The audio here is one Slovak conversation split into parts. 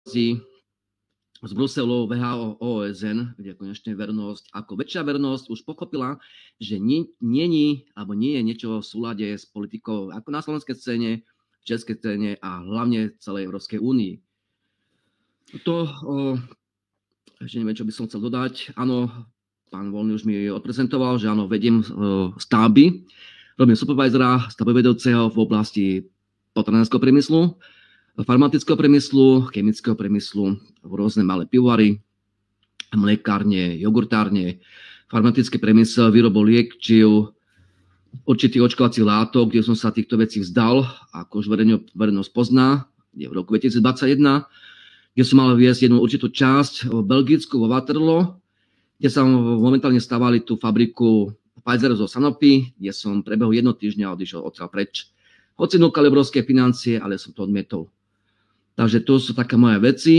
z Bruselu, VHO, OSN, kde konečne vernosť, ako väčšia vernosť už pochopila, že nie je niečo v súlade s politikou ako na slovenskej scéne, v českej scéne a hlavne celej Európskej únii. Ešte neviem, čo by som chcel dodať. Áno, pán Voľný už mi odprezentoval, že áno, vediem stavby, robím supervisora, stavbovedúceho v oblasti potravinárskeho priemyslu, farmaceutického priemyslu, chemického priemyslu, rôzne malé pivovary, mliekárne, jogurtárne, farmaceutický priemysel, výrobu liečiv, určitých očkovacích látok, kde som sa týchto vecí vzdal, ako už verejnosť pozná, v roku 2021, kde som mal viesť jednu určitú časť v Belgicku, vo Waterloo, kde sa momentálne stavali tú fabriku Pfizer zo Sanofi, kde som prebehu 1 týždňa odišiel odtiaľ preč. Hoci núkali obrovské financie, ale som to odmietol. Takže to sú také moje veci.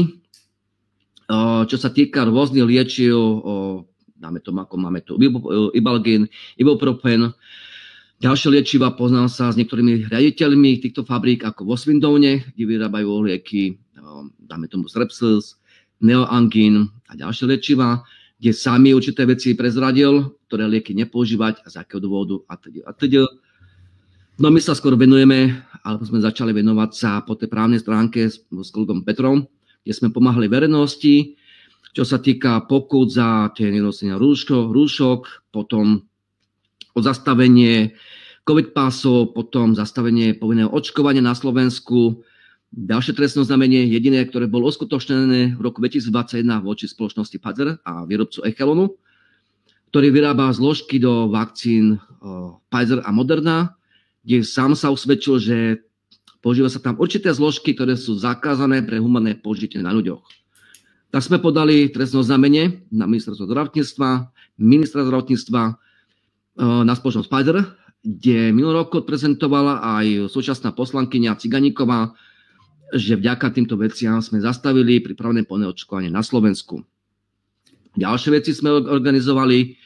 Čo sa týka rôznych liečiv, dáme to, ako máme tu Ibalgin, Ibuprofen, ďalšie liečiva, poznám sa s niektorými riaditeľmi týchto fabrík, ako vo Swindone, kde vyrábajú lieky, dáme tomu Strepsils, Neoangin a ďalšie liečiva, kde sami určité veci prezradil, ktoré lieky nepoužívať a z akého dôvodu a teda. No my sa skôr venujeme, alebo sme začali venovať sa po tej právnej stránke s kolegom Petrom, kde sme pomáhali verejnosti, čo sa týka pokút za tie nenosenia rúšok, potom zastavenie COVID pásov, potom zastavenie povinného očkovania na Slovensku, ďalšie trestné oznámenie, jediné, ktoré bolo uskutočnené v roku 2021 voči spoločnosti Pfizer a výrobcu Echelonu, ktorý vyrába zložky do vakcín Pfizer a Moderna, kde sám sa usvedčil, že používa sa tam určité zložky, ktoré sú zakázané pre humanné použitie na ľuďoch. Tak sme podali trestné oznámenie na ministerstvo zdravotníctva, ministra zdravotníctva, na spoločnosť Pfizer, kde minulý rok prezentovala aj súčasná poslankyňa Ciganíková, že vďaka týmto veciam sme zastavili pripravené povinné očkovanie na Slovensku. Ďalšie veci sme organizovali,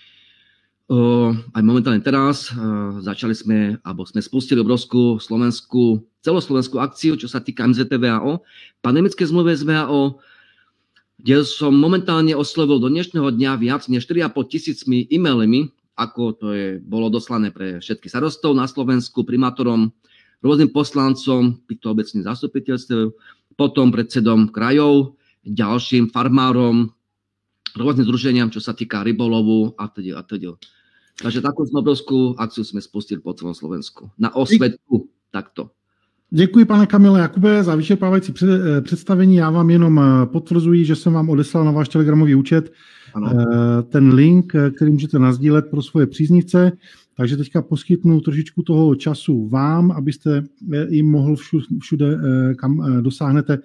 aj momentálne teraz začali sme, alebo sme spustili obrovskú celoslovenskú akciu, čo sa týka MZT-VHO, pandemické zmluvy z VHO, kde som momentálne oslovil do dnešného dňa viac než 4,5 tisícmi e-mailami, ako to bolo doslané pre všetkých starostov na Slovensku, primátorom, rôznym poslancom, týchto obecných zastupiteľstiev, potom predsedom krajov, ďalším farmárom, rôznym združeniam, čo sa týka rybolovu a teda. Takže takú obrovskú akciu jsme spustili po celém Slovensku. Na osvětu, takto. Děkuji, pane Kamile Jakube, za vyčerpávající představení. Já vám jenom potvrzuji, že jsem vám odeslal na váš telegramový účet ten link, který můžete nasdílet pro svoje příznivce. Takže teďka poskytnu trošičku toho času vám, abyste jim mohl všude, kam dosáhnete,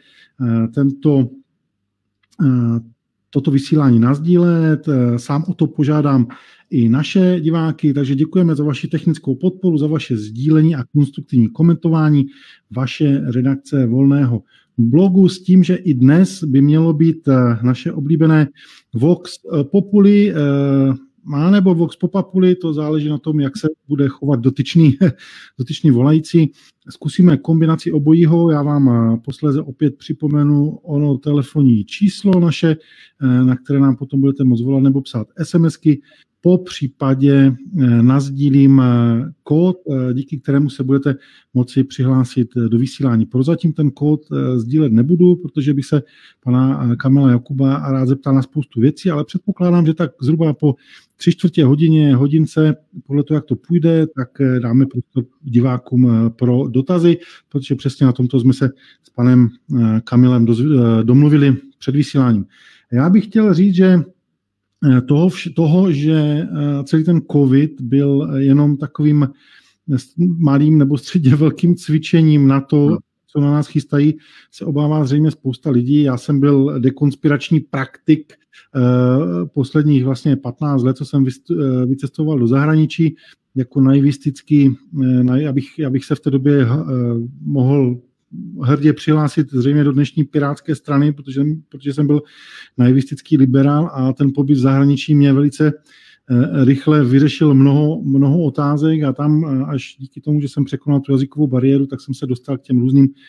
toto vysílání nasdílet. Sám o to požádám i naše diváky, takže děkujeme za vaši technickou podporu, za vaše sdílení a konstruktivní komentování vaše redakce Volného blogu s tím, že i dnes by mělo být naše oblíbené Vox Populi, nebo Vox Popapuli, to záleží na tom, jak se bude chovat dotyčný volající. Zkusíme kombinaci obojího, já vám posléze opět připomenu ono telefonní číslo naše, na které nám potom budete moct volat nebo psát SMSky. Po případě nasdílím kód, díky kterému se budete moci přihlásit do vysílání. Prozatím ten kód sdílet nebudu, protože bych se pana Kamila Jakuba rád zeptal na spoustu věcí, ale předpokládám, že tak zhruba po 3/4 hodince, podle toho, jak to půjde, tak dáme prostor divákům pro dotazy, protože přesně na tomto jsme se s panem Kamilem domluvili před vysíláním. Já bych chtěl říct, že toho, že celý ten covid byl jenom takovým malým nebo středně velkým cvičením na to, co na nás chystají, se obává zřejmě spousta lidí. Já jsem byl dekonspirační praktik posledních vlastně 15 let, co jsem vycestoval do zahraničí jako naivistický, abych se v té době mohl hrdě přihlásit zřejmě do dnešní pirátské strany, protože jsem byl naivistický liberál a ten pobyt v zahraničí mě velice rychle vyřešil mnoho otázek a tam až díky tomu, že jsem překonal tu jazykovou bariéru, tak jsem se dostal k těm různým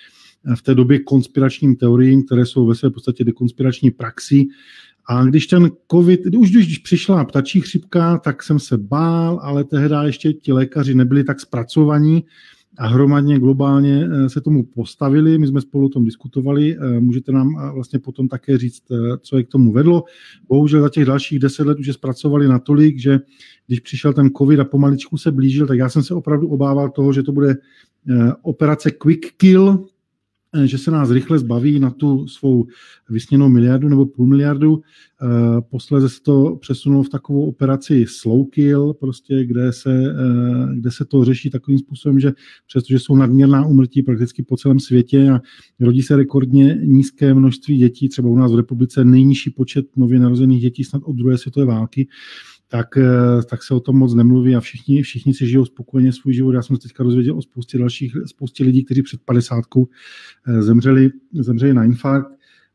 v té době konspiračním teoriím, které jsou ve své podstatě dekonspirační praxi. A když ten covid, když přišla ptačí chřipka, tak jsem se bál, ale tehdy ještě ti lékaři nebyli tak zpracovaní a hromadně globálně se tomu postavili. My jsme spolu o tom diskutovali. Můžete nám vlastně potom také říct, co je k tomu vedlo. Bohužel za těch dalších 10 let už je zpracovali natolik, že když přišel ten covid a pomaličku se blížil, tak já jsem se opravdu obával toho, že to bude operace quick kill, že se nás rychle zbaví na tu svou vysněnou miliardu nebo půl miliardu. Posléze se to přesunulo v takovou operaci slow kill, prostě, kde se to řeší takovým způsobem, že přestože jsou nadměrná úmrtí prakticky po celém světě a rodí se rekordně nízké množství dětí, třeba u nás v republice nejnižší počet nově narozených dětí snad od druhé světové války, tak se o tom moc nemluví a všichni si žijou spokojeně svůj život. Já jsem se teďka dozvěděl o spoustě lidí, kteří před 50 zemřeli na infarkt.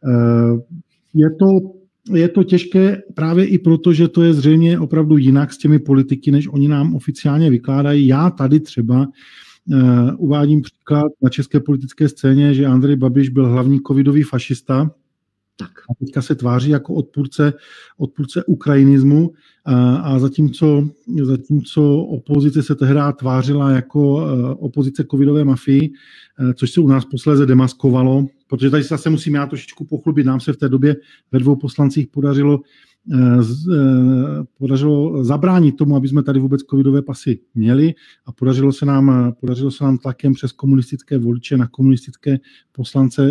Je to těžké právě i proto, že to je zřejmě opravdu jinak s těmi politiky, než oni nám oficiálně vykládají. Já tady třeba uvádím příklad na české politické scéně, že Andrej Babiš byl hlavní covidový fašista, tak. A teďka se tváří jako odpůrce ukrajinismu a zatímco opozice se tehdy tvářila jako opozice covidové mafii, což se u nás posléze demaskovalo, protože tady se zase musím já trošičku pochlubit. Nám se v té době ve 2 poslancích podařilo zabránit tomu, aby jsme tady vůbec covidové pasy měli a podařilo se nám tlakem přes komunistické voliče na komunistické poslance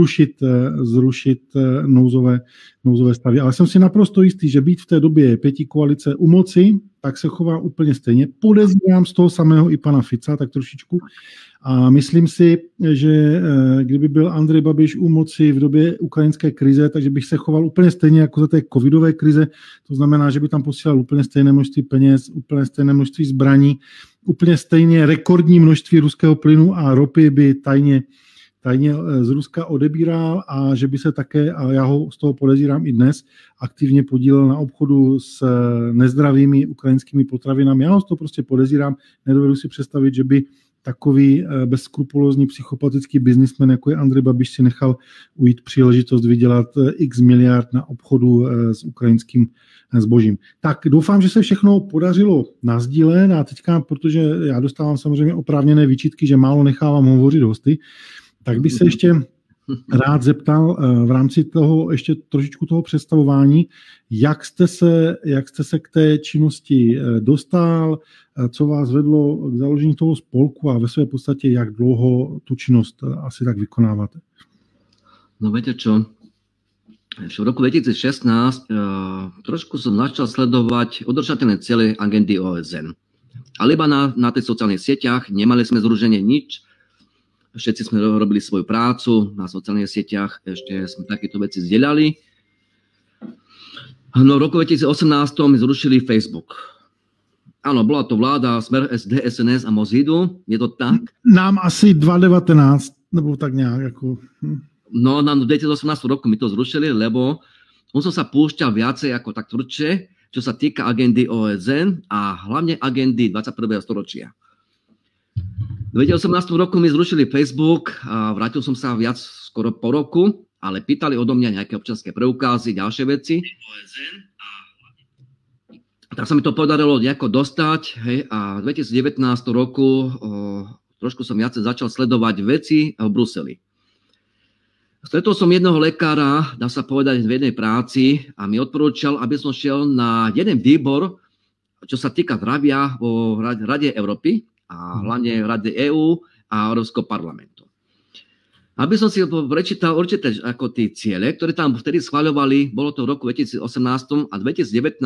zrušit nouzové stavy. Ale jsem si naprosto jistý, že být v té době pětikoalice u moci, tak se chová úplně stejně. Podezírám z toho samého i pana Fica, tak trošičku. A myslím si, že kdyby byl Andrej Babiš u moci v době ukrajinské krize, takže bych se choval úplně stejně jako za té covidové krize. To znamená, že by tam posílal úplně stejné množství peněz, úplně stejné množství zbraní, úplně stejně rekordní množství ruského plynu a ropy by tajně z Ruska odebíral a že by se také, a já ho z toho podezírám i dnes, aktivně podílel na obchodu s nezdravými ukrajinskými potravinami. Já ho z toho prostě podezírám, nedovedu si představit, že by takový bezskrupulózní psychopatický biznismen, jako je Andrej Babiš, si nechal ujít příležitost vydělat x miliard na obchodu s ukrajinským zbožím. Tak doufám, že se všechno podařilo nasdílet a teďka, protože já dostávám samozřejmě oprávněné výčitky, že málo nechávám hovořit hosty, tak bych se ještě rád zeptal v rámci toho ještě trošičku toho představování, jak jste se k té činnosti dostal, co vás vedlo k založení toho spolku a ve své podstatě jak dlouho tu činnost asi tak vykonáváte? No viete čo, v roku 2016 trošku som začal sledovať udržateľné ciele agendy OSN. Ale iba na tých sociálnych sieťach, nemali sme združenie nič, všetci sme robili svoju prácu na sociálnych sieťach, ešte sme takéto veci zdieľali. No v roku 2018 my zrušili Facebook. Áno, bola to vláda Smer, SD, SNS a Mozidu, je to tak? Nám asi 2019, nebo tak nejak. Ako... No, na 2018 roku my to zrušili, lebo on som sa púšťal viacej ako tak tvrdšie, čo sa týka agendy OSN a hlavne agendy 21. storočia. V 2018 roku mi zrušili Facebook a vrátil som sa viac skoro po roku, ale pýtali odo mňa nejaké občianske preukázy, ďalšie veci. Tak sa mi to podarilo nejako dostať, hej, a v 2019 roku trošku som viac začal sledovať veci v Bruseli. Stretol som jednoho lekára, dá sa povedať, v jednej práci a mi odporúčal, aby som šiel na jeden výbor, čo sa týka zdravia vo Rade Európy, a hlavne Rady EU a Európskeho parlamentu. Aby som si prečítal určité ako tie ciele, ktoré tam vtedy schvaľovali, bolo to v roku 2018 a 2019,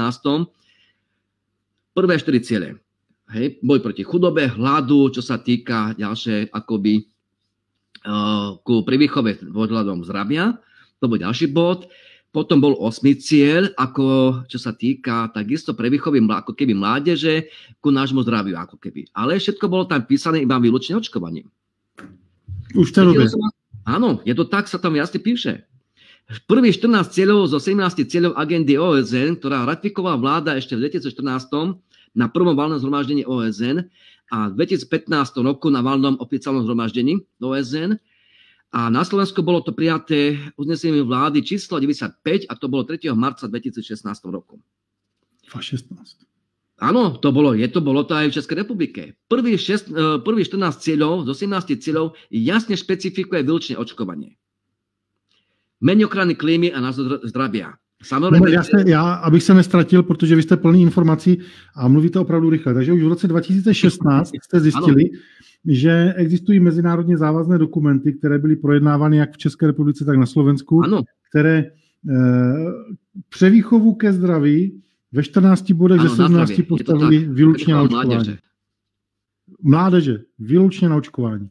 prvé 4 ciele. Hej, boj proti chudobe, hladu, čo sa týka ďalšie akoby ku privýchove ohľadom zdravia, to bol ďalší bod. Potom bol 8. cieľ, ako čo sa týka takisto prevýchovy ako keby mládeže ku nášmu zdraviu ako keby. Ale všetko bolo tam písané iba výlučne očkovaním. Už to robí. Áno, je to tak, sa tam jasne píše. Prvých 14 cieľov zo 17 cieľov agendy OSN, ktorá ratifikovala vláda ešte v 2014 na prvom valnom zhromaždení OSN a v 2015 roku na valnom oficiálnom zhromaždení OSN. A na Slovensku bolo to prijaté uznesením vlády číslo 95 a to bolo 3. marca 2016 roku. 2016. Áno, to bolo to aj v Českej republike. Prvých 14 cieľov z 18 cieľov jasne špecifikuje výlučne očkovanie. Menej ochrany klímy a názor zdravia. Samozřejmě... Já, abych se nestratil, protože vy jste plný informací a mluvíte opravdu rychle. Takže už v roce 2016 jste zjistili, že existují mezinárodně závazné dokumenty, které byly projednávány jak v České republice, tak na Slovensku, které převýchovu ke zdraví ve 14 bodech ze 17 postavili výlučně na očkování. Mládeže, výlučně na očkování.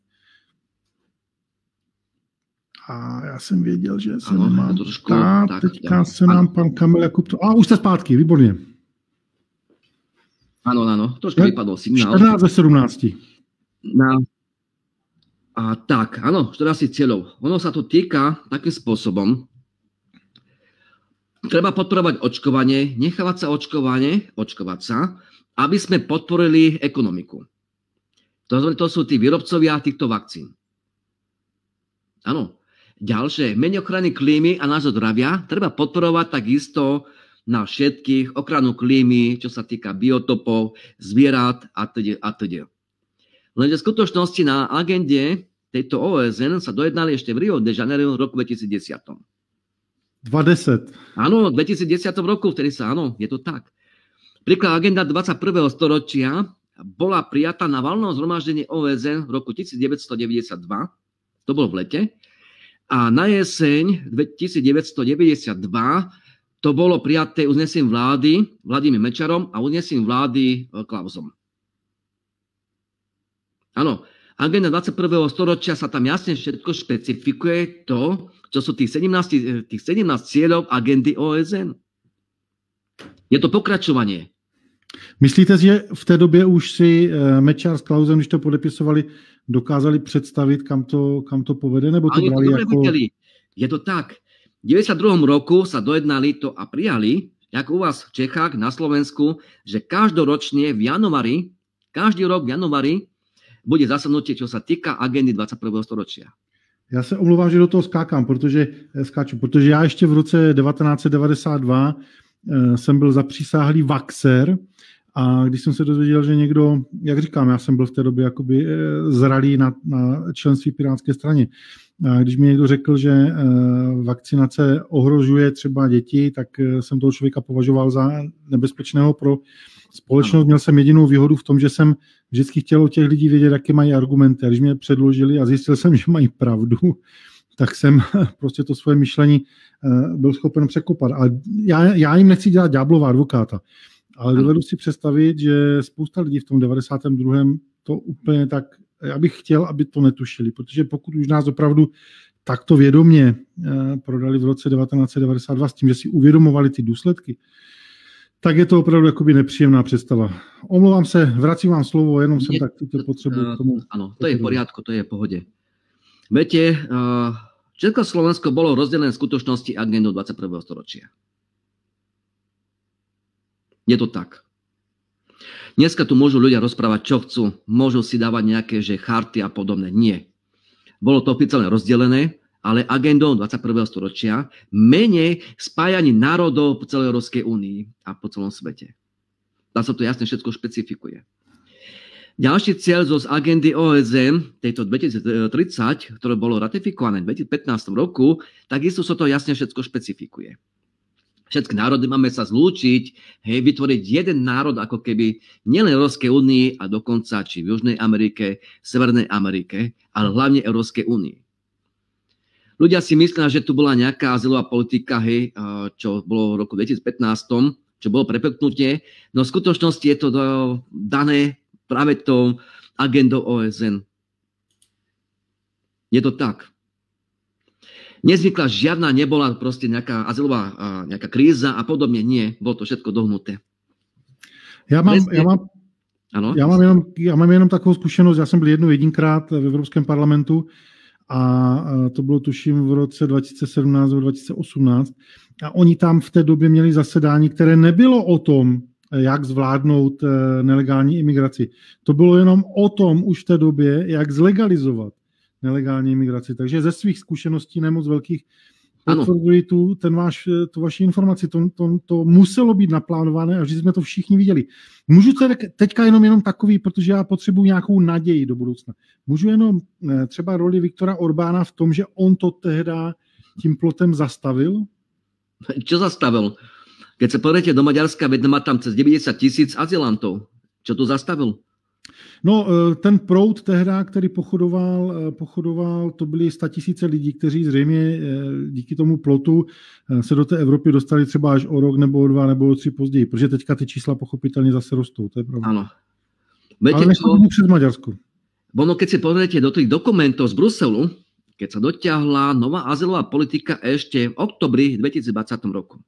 A já jsem věděl, že se nemám ptát. Teďka se nám pan Kamil Jakub... už jste zpátky, výborně. Áno, trošku vypadol signál. 14 ze 17. Tak, áno, 14 cieľov. Ono sa to týka takým spôsobom. Treba podporovať očkovanie, nechávať sa očkovať sa, aby sme podporili ekonomiku. To sú tí výrobcovia týchto vakcín. Áno. Ďalšie, menej ochrany klímy a nášho zdravia treba podporovať takisto na všetkých ochranu klímy, čo sa týka biotopov, zvierat a teda. Lenže v skutočnosti na agende tejto OSN sa dojednali ešte v Rio de Janeiro roku 2010. 2010. Áno, v 2010 roku, vtedy je to tak. Príklad agenda 21. storočia bola prijatá na valnom zhromaždení OSN v roku 1992, to bolo v lete, a na jeseň 1992 to bolo prijaté uznesením vlády Vladimír Mečarom a uznesením vlády Klausom. Áno, agenda 21. storočia sa tam jasne všetko špecifikuje to, čo sú tých 17 cieľov agendy OSN. Je to pokračovanie. Myslíte, že v té době už si Mečar s Klausem, když to podepisovali, dokázali představit, kam to povede? Nebo to brali jako... Je to tak. V 92. roku sa dojednali to a prijali, jak u vás v Čechách, na Slovensku, že každoročne každý rok v januári bude zasadnutie, čo sa týka agendy 21. storočia. Já se omlouvám, že do toho skáču, protože já ještě v roce 1992 jsem byl zapřísáhlý vaxer a když jsem se dozvěděl, že někdo, jak říkám, já jsem byl v té době jakoby zralý na členství Pirátské straně. A když mi někdo řekl, že vakcinace ohrožuje třeba děti, tak jsem toho člověka považoval za nebezpečného pro společnost. Měl jsem jedinou výhodu v tom, že jsem vždycky chtěl od těch lidí vědět, jaké mají argumenty. A když mě předložili a zjistil jsem, že mají pravdu, tak jsem prostě to svoje myšlení byl schopen překopat. Ale já jim nechci dělat ďáblova advokáta, ale dovedu si představit, že spousta lidí v tom 92. to úplně tak, já bych chtěl, aby to netušili, protože pokud už nás opravdu takto vědomě prodali v roce 1992 s tím, že si uvědomovali ty důsledky, tak je to opravdu jakoby nepříjemná představa. Omlouvám se, vracím vám slovo, jenom jsem tak cítil potřebu k tomu. Áno, to je v poriadku, to je v pohode. Viete, Československo bolo rozdelené v skutočnosti agendou 21. storočia. Je to tak. Dneska tu môžu ľudia rozprávať, čo chcú, môžu si dávať nejaké charty a podobné. Nie. Bolo to oficiálne rozdelené, ale agendou 21. storočia menej spájaní národov po celej Európskej únii a po celom svete. Tam sa to jasne všetko špecifikuje. Ďalší cieľ z agendy OSN, tejto 2030, ktoré bolo ratifikované v 2015 roku, takisto sa to jasne všetko špecifikuje. Všetky národy máme sa zlúčiť, vytvoriť jeden národ ako keby nielen Európskej únii a dokonca či v Južnej Amerike, Severnej Amerike, ale hlavne Európskej únii. Ľudia si myslia, že tu bola nejaká azylová politika, čo bolo v roku 2015, čo bolo prepeknutie, no v skutočnosti je to dané práve tou agendou OSN. Je to tak. Nezvykla žiadna, nebola proste nejaká azylová nejaká kríza a podobne. Nie, bolo to všetko dohnuté. Já mám jenom takovou zkušenost, já jsem byl jedinkrát v Evropském parlamentu a to bylo tuším v roce 2017 nebo 2018 a oni tam v té době měli zasedání, které nebylo o tom, jak zvládnout nelegální imigraci. To bylo jenom o tom už v té době, jak zlegalizovat nelegální imigraci. Takže ze svých zkušeností nemoc velkých potvrduji tu vaši informaci. To muselo být naplánované a že jsme to všichni viděli. Můžu teďka jenom takový, protože já potřebuji nějakou naději do budoucna. Můžu jenom třeba roli Viktora Orbána v tom, že on to tehda tím plotem zastavil? Čo zastavil? Keď sa pozriete do Maďarska, veď má tam cez 90 000 azylantov. Čo tu zastavil? No, ten proud tehda, který pochodoval, to byly 100 000 lidí, kteří zřejmě díky tomu plotu se do té Evropy dostali třeba až o rok, nebo o 2, nebo o 3 později, protože teďka ty čísla pochopitelně zase rostou, to je pravda. Áno. Ale nechodí přes Maďarsko. Ono, keď si pozriete do tých dokumentov z Bruselu, keď sa dotiahla nová azylová politika ešte v oktobri 2020 roku.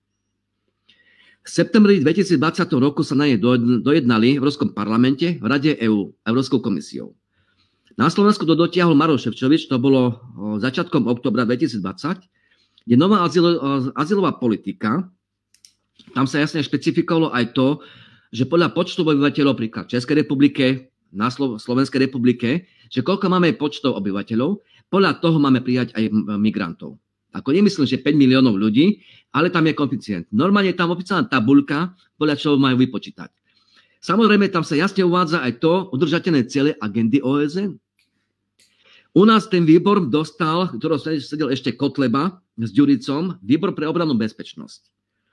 V septembri 2020 roku sa na nej dojednali v Európskom parlamente, v Rade EU, Európskou komisiou. Na Slovensku to dotiahol Maroš Šefčovič, to bolo začiatkom oktobra 2020, kde nová azylová politika, tam sa jasne špecifikovalo aj to, že podľa počtu obyvateľov, príklad v Českej republike, na Slovenskej republike, že koľko máme počtov obyvateľov, podľa toho máme prijať aj migrantov. Ako nemyslím, že 5 miliónov ľudí, ale tam je koeficient. Normálne je tam oficiálna tabuľka, podľa čoho majú vypočítať. Samozrejme, tam sa jasne uvádza aj to udržateľné ciele agendy OSN. U nás ten výbor dostal, ktorý sedel ešte Kotleba s Ďuricom, výbor pre obrannú bezpečnosť.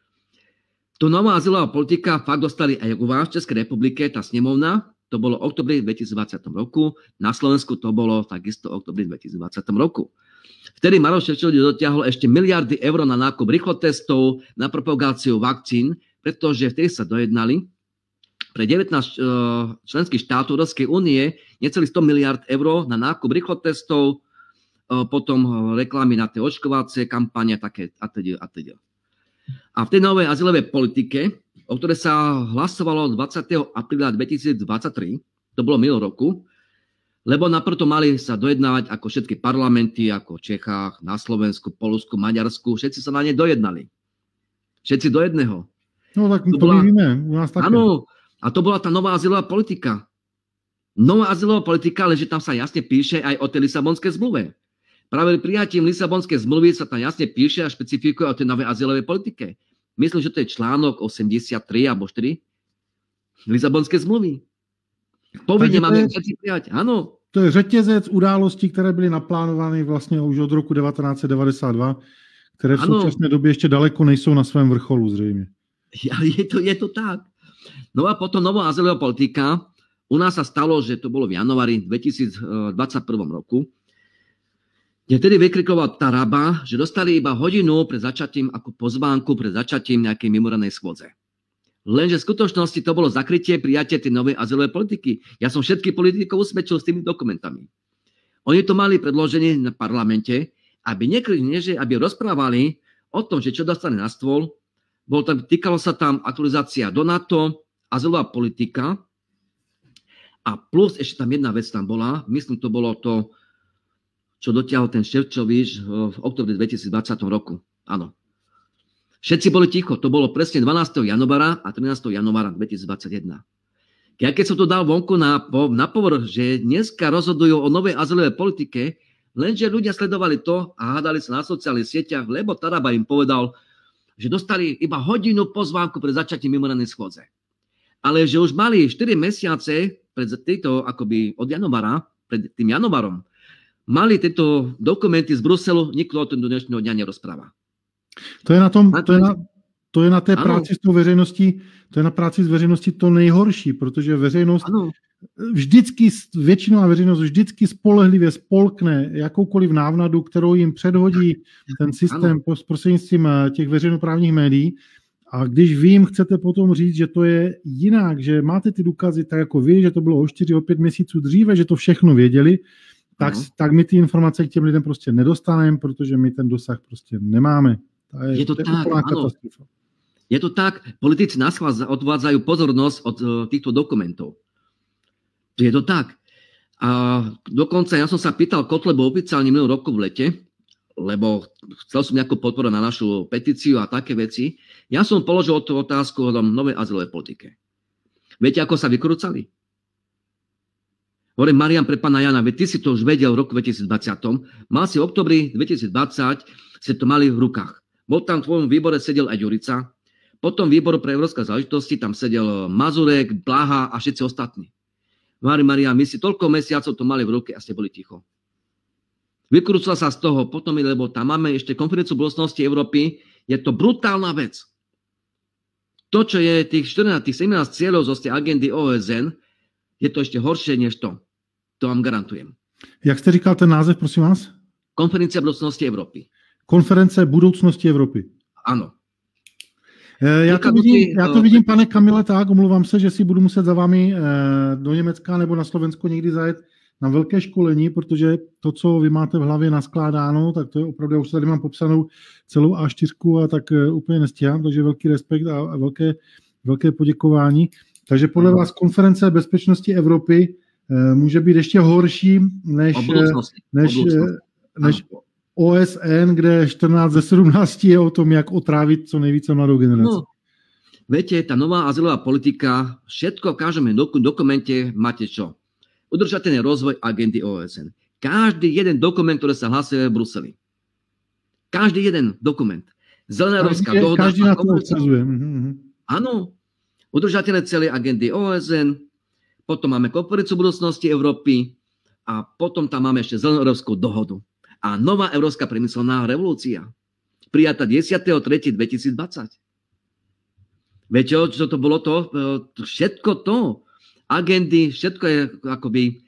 Tu nová azylová politika fakt dostali aj u vás v Českej republike, tá snemovna, to bolo v oktobri 2020 roku, na Slovensku to bolo takisto v oktobri 2020 roku. Vtedy Maroš Šefčovič dotiahol ešte miliardy eur na nákup rýchlotestov, na propagáciu vakcín, pretože vtedy sa dojednali pre 19 členských štátov Európskej únie necelých 100 miliard eur na nákup rýchlotestov, potom reklamy na tie očkovacie kampane také atď. A v tej novej azylovej politike, o ktorej sa hlasovalo 20. apríla 2023, to bolo minulý roku, lebo naprv to mali sa dojednávať ako všetky parlamenty, ako v Čechách, na Slovensku, Poľsku, Maďarsku, všetci sa na ne dojednali. Všetci do jedného. No tak to bola, víme, u nás také. Áno, a to bola tá nová azylová politika. Nová azylová politika, ale že tam sa jasne píše aj o tej Lisabonskej zmluve. Práve prijatím Lisabonskej zmluvy sa tam jasne píše a špecifikuje o tej novej azylovej politike. Myslím, že to je článok 83 alebo 4 Lisabonskej zmluvy. Povinne máme všetci prijať, áno. To je řetězec událostí, které byly naplánovány vlastně už od roku 1992, které v současné době ještě daleko nejsou na svém vrcholu zřejmě. Je to tak. No a potom nová azylová politika. U nás sa stalo, že to bolo v januári 2021 roku, kde tedy vykrikoval Taraba, že dostali iba hodinu pred začatím ako pozvánku pred začatím nejakej mimoriadnej schôdze. Lenže v skutočnosti to bolo zakrytie prijatie tej novej azylovej politiky. Ja som všetkých politikov usvedčil s tými dokumentami. Oni to mali predložené na parlamente, aby rozprávali o tom, že čo dostane na stôl. Týkalo sa tam aktualizácia do NATO, azylová politika a plus ešte tam jedna vec tam bola, myslím, to bolo to, čo dotiahol ten Šefčovič v oktobri 2020 roku. Áno. Všetci boli ticho. To bolo presne 12. januára a 13. januára 2021. Ja keď som to dal vonku na povrch, že dneska rozhodujú o novej azylovej politike, lenže ľudia sledovali to a hádali sa na sociálnych sieťach, lebo Taraba im povedal, že dostali iba hodinu pozvánku pred začatím mimoriadnej schôdze. Ale že už mali 4 mesiace pred týmto, akoby od januára, pred tým januárom, mali tieto dokumenty z Bruselu, nikto o tom do dnešného dňa nerozpráva. To je na té práci s tou veřejností, to je na práci s veřejností to nejhorší, protože veřejnost vždycky, většinová veřejnost vždycky spolehlivě spolkne jakoukoliv návnadu, kterou jim předhodí ten systém prostřednictvím těch veřejnoprávních médií. A když vy jim chcete potom říct, že to je jinak, že máte ty důkazy tak jako vy, že to bylo o 4, o 5 měsíců dříve, že to všechno věděli, tak my ty informace k těm lidem prostě nedostaneme, protože my ten dosah prostě nemáme. Je to tak, áno. Je to tak. Politici nás odvádzajú pozornosť od týchto dokumentov. Je to tak. A dokonca ja som sa pýtal Kotlebu oficiálne minulý roku v lete, lebo chcel som nejakú podporu na našu petíciu a také veci. Ja som položil tú otázku o novej azylovej politike. Viete, ako sa vykrúcali? Hovorím, Marian, pre pána Jana, veď ty si to už vedel v roku 2020. Mal si v oktobri 2020, ste to mali v rukách. Bol tam v tvojom výbore, sedel aj Ďurica. Potom výboru pre európske záležitosti, tam sedel Mazurek, Blaha a všetci ostatní. Marian, my si toľko mesiacov to mali v ruke a ste boli ticho. Vykrúcala sa z toho potom, lebo tam máme ešte konferenciu budúcnosti Európy. Je to brutálna vec. To, čo je tých 17 cieľov zo tej agendy OSN, je to ešte horšie než to. To vám garantujem. Jak jste říkal ten název, prosím vás? Konferencia budúcnosti Európy. Konference budoucnosti Evropy. Ano. Já to vidím, pane Kamile, tak, omlouvám se, že si budu muset za vámi do Německa nebo na Slovensko někdy zajet na velké školení, protože to, co vy máte v hlavě naskládáno, tak to je opravdu, já už tady mám popsanou celou A4 a tak úplně nestíhám, takže velký respekt a velké poděkování. Takže podle vás konference bezpečnosti Evropy může být ještě horší než OSN, kde 14 ze 17 je o tom, jak otrávit co nejvíce mladou generaci. No, viete, tá nová azylová politika, všetko v každom dokumente máte čo? Udržateľný rozvoj agendy OSN. Každý jeden dokument, ktorý sa hlasuje v Bruseli. Každý jeden dokument. Zelená európska dohoda. Každý na to odkazuje. Áno. Udržateľné celé agendy OSN. Potom máme konferenciu budúcnosti Európy. A potom tam máme ešte zelenú európsku dohodu. A nová európska priemyselná revolúcia. Prijatá 10.3.2020. Viete, čo to bolo to? Všetko to. Agendy, všetko je akoby...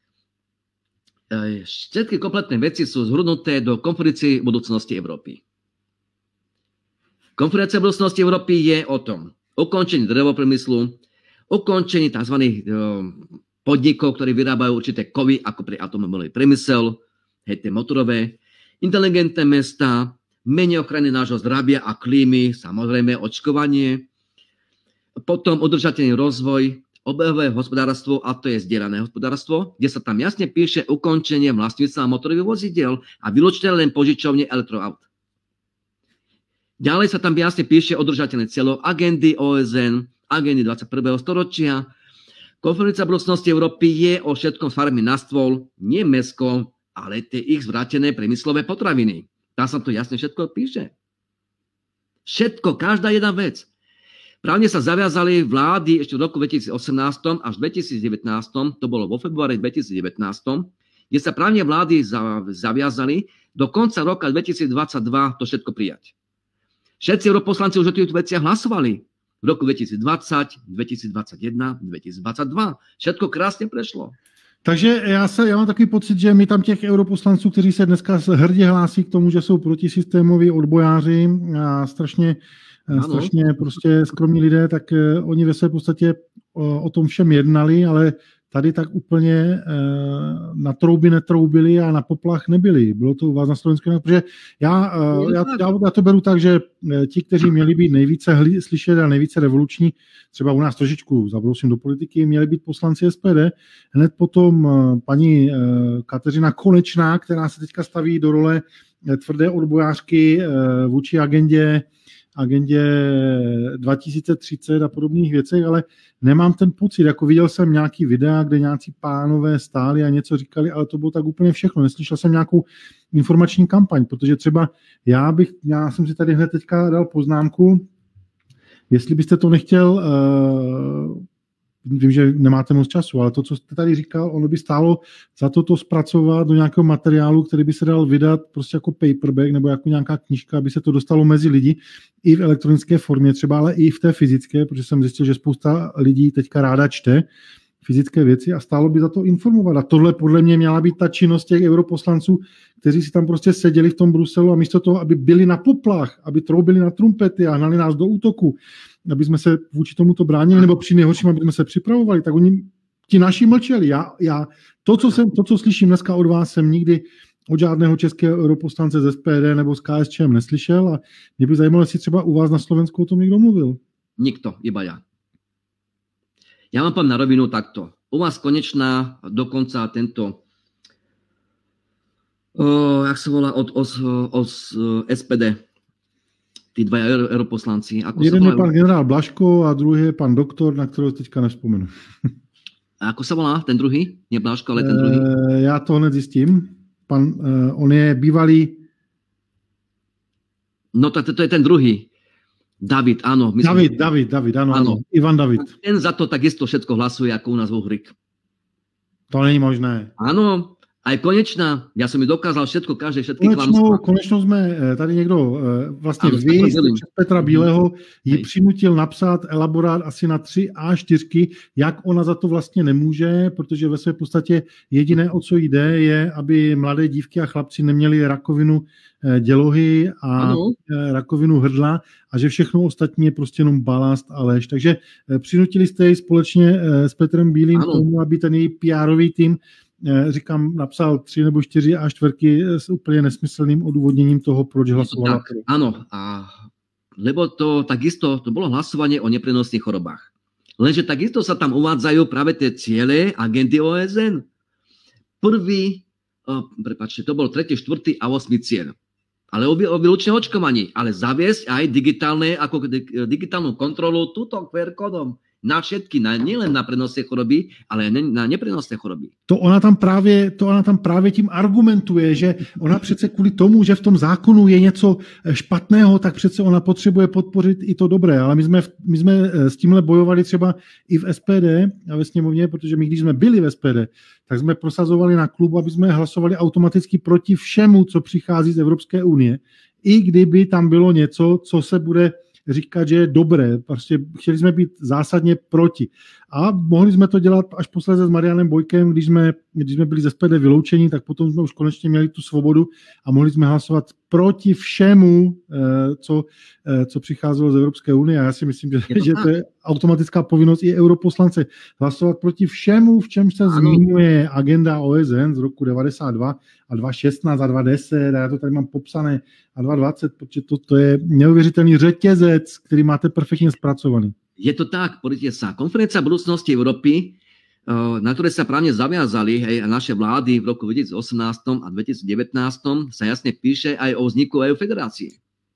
Všetky kompletné veci sú zhrnuté do konferencie budúcnosti Európy. Konferencia budúcnosti Európy je o tom ukončení drevopriemyslu, ukončení tzv. Podnikov, ktorí vyrábajú určité kovy, ako pre atomový priemysel, tie motorové, inteligentné mesta, menej ochrany nášho zdravia a klímy, samozrejme očkovanie, potom udržateľný rozvoj, obehové hospodárstvo, a to je zdieľané hospodárstvo, kde sa tam jasne píše ukončenie vlastníctva motorových vozidiel a vylučte len požičovne elektroaut. Ďalej sa tam jasne píše udržateľné cieľov agendy OSN, agendy 21. storočia. Konferencia budúcnosti Európy je o všetkom s farmy na stôl, nie mäsko, ale tie ich zvrátené priemyslové potraviny. Tam sa to jasne všetko píše. Všetko, každá jedna vec. Právne sa zaviazali vlády ešte v roku 2018 až 2019, to bolo vo februári 2019, kde sa právne vlády zaviazali do konca roka 2022 to všetko prijať. Všetci europoslanci už o tých veciach hlasovali v roku 2020, 2021, 2022. Všetko krásne prešlo. Takže já mám takový pocit, že my tam těch europoslanců, kteří se dneska hrdě hlásí k tomu, že jsou protisystémoví odbojáři a strašně prostě skromní lidé, tak oni ve své podstatě o tom všem jednali, ale tady tak úplně na trouby netroubili a na poplach nebyli. Bylo to u vás na Slovensku, protože já to beru tak, že ti, kteří měli být nejvíce slyšet a nejvíce revoluční, třeba u nás trošičku zabrousím do politiky, měli být poslanci SPD. Hned potom paní Kateřina Konečná, která se teďka staví do role tvrdé odbojářky vůči agendě 2030 a podobných věcech, ale nemám ten pocit, jako viděl jsem nějaký videa, kde nějací pánové stáli a něco říkali, ale to bylo tak úplně všechno. Neslyšel jsem nějakou informační kampaň, protože třeba já jsem si tady hned teďka dal poznámku, jestli byste to nechtěl, vím, že nemáte moc času, ale to, co jste tady říkal, ono by stálo za to zpracovat do nějakého materiálu, který by se dal vydat prostě jako paperback nebo jako nějaká knížka, aby se to dostalo mezi lidi i v elektronické formě třeba, ale i v té fyzické, protože jsem zjistil, že spousta lidí teďka ráda čte fyzické věci a stálo by za to informovat. A tohle podle mě měla být ta činnost těch europoslanců, kteří si tam prostě seděli v tom Bruselu a místo toho, aby byli na poplach, aby troubili na trumpety a hnali nás do útoku, aby jsme se vůči tomuto bránili, nebo při nejhorším, aby jsme se připravovali, tak oni ti naši mlčeli. To, co slyším dneska od vás, jsem nikdy od žádného českého europoslance z SPD nebo z KSČM neslyšel a mě by zajímalo, jestli třeba u vás na Slovensku o tom někdo mluvil. Nikto, iba ja. Ja vám poviem na rovinu takto. U vás Konečná dokonca tento jak sa volá od SPD. Tí dva europoslanci. Jeden je pán generál Blaško a druhý je pán doktor, na ktorého teďka nevzpomenu. A ako sa volá ten druhý? Nie Blažko, ale ten druhý. Já to hned zjistím. On je bývalý... No to je ten druhý. David, áno. David, áno. Ivan David. Ten za to takisto všetko hlasuje, ako u nás v Uhrik. To není možné. Áno, aj Konečná. Ja som mi dokázal všetky klamstvá. Konečnou jsme tady někdo, vlastně vy, Petra Bílého, ji přinutil napsat elaborát asi na 3 A4, jak ona za to vlastně nemůže, protože ve své podstatě jediné, o co jde, je, aby mladé dívky a chlapci neměli rakovinu dělohy a rakovinu hrdla a že všechno ostatní je prostě jenom balast a lež. Takže přinutili jste ji společně s Petrem Bílým k tomu, aby ten její PR-ový tým, říkám, napsal 3 nebo 4 A4 s úplně nesmyslným odůvodněním toho, proč hlasovala. Áno, lebo to takisto, to bolo hlasovanie o neprenosných chorobách. Lenže takisto sa tam uvádzajú práve tie ciele agendy OSN. To bol 3., 4. a 8. cieľ. Ale o výlučne očkovaní, ale zaviesť aj digitálnu kontrolu túto QR kódom na všetky, nielen na prenosné choroby, ale na neprenosné choroby. To ona tam právě tím argumentuje, že ona přece kvůli tomu, že v tom zákonu je něco špatného, tak přece ona potřebuje podpořit i to dobré. Ale my jsme s tímhle bojovali třeba i v SPD a ve sněmovně, protože my, když jsme byli v SPD, tak jsme prosazovali na klubu, aby jsme hlasovali automaticky proti všemu, co přichází z Evropské unie, i kdyby tam bylo něco, co se bude říkat, že je dobré. Prostě chtěli jsme být zásadně proti. A mohli jsme to dělat až posledně s Marianem Bojkem, když jsme byli ze SPD vyloučení, tak potom jsme už konečně měli tu svobodu a mohli jsme hlasovat proti všemu, co přicházelo z Evropské unie. A já si myslím, že to je automatická povinnost i europoslance hlasovat proti všemu, v čem se zmiňuje agenda OSN z roku 92 a 2016 a 2010, a já to tady mám popsané, a 2020, protože to je neuvěřitelný řetězec, který máte perfektně zpracovaný. Je to tak, pozrite sa. Konferencia budúcnosti Európy, na ktoré sa právne zaviazali naše vlády v roku 2018 a 2019, sa jasne píše aj o vzniku EU federácie.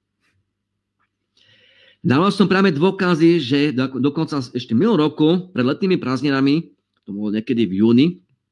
Dával som práve dôkazy, že dokonca ešte minulý roku, pred letnými prázdninami, to bolo niekedy v júni,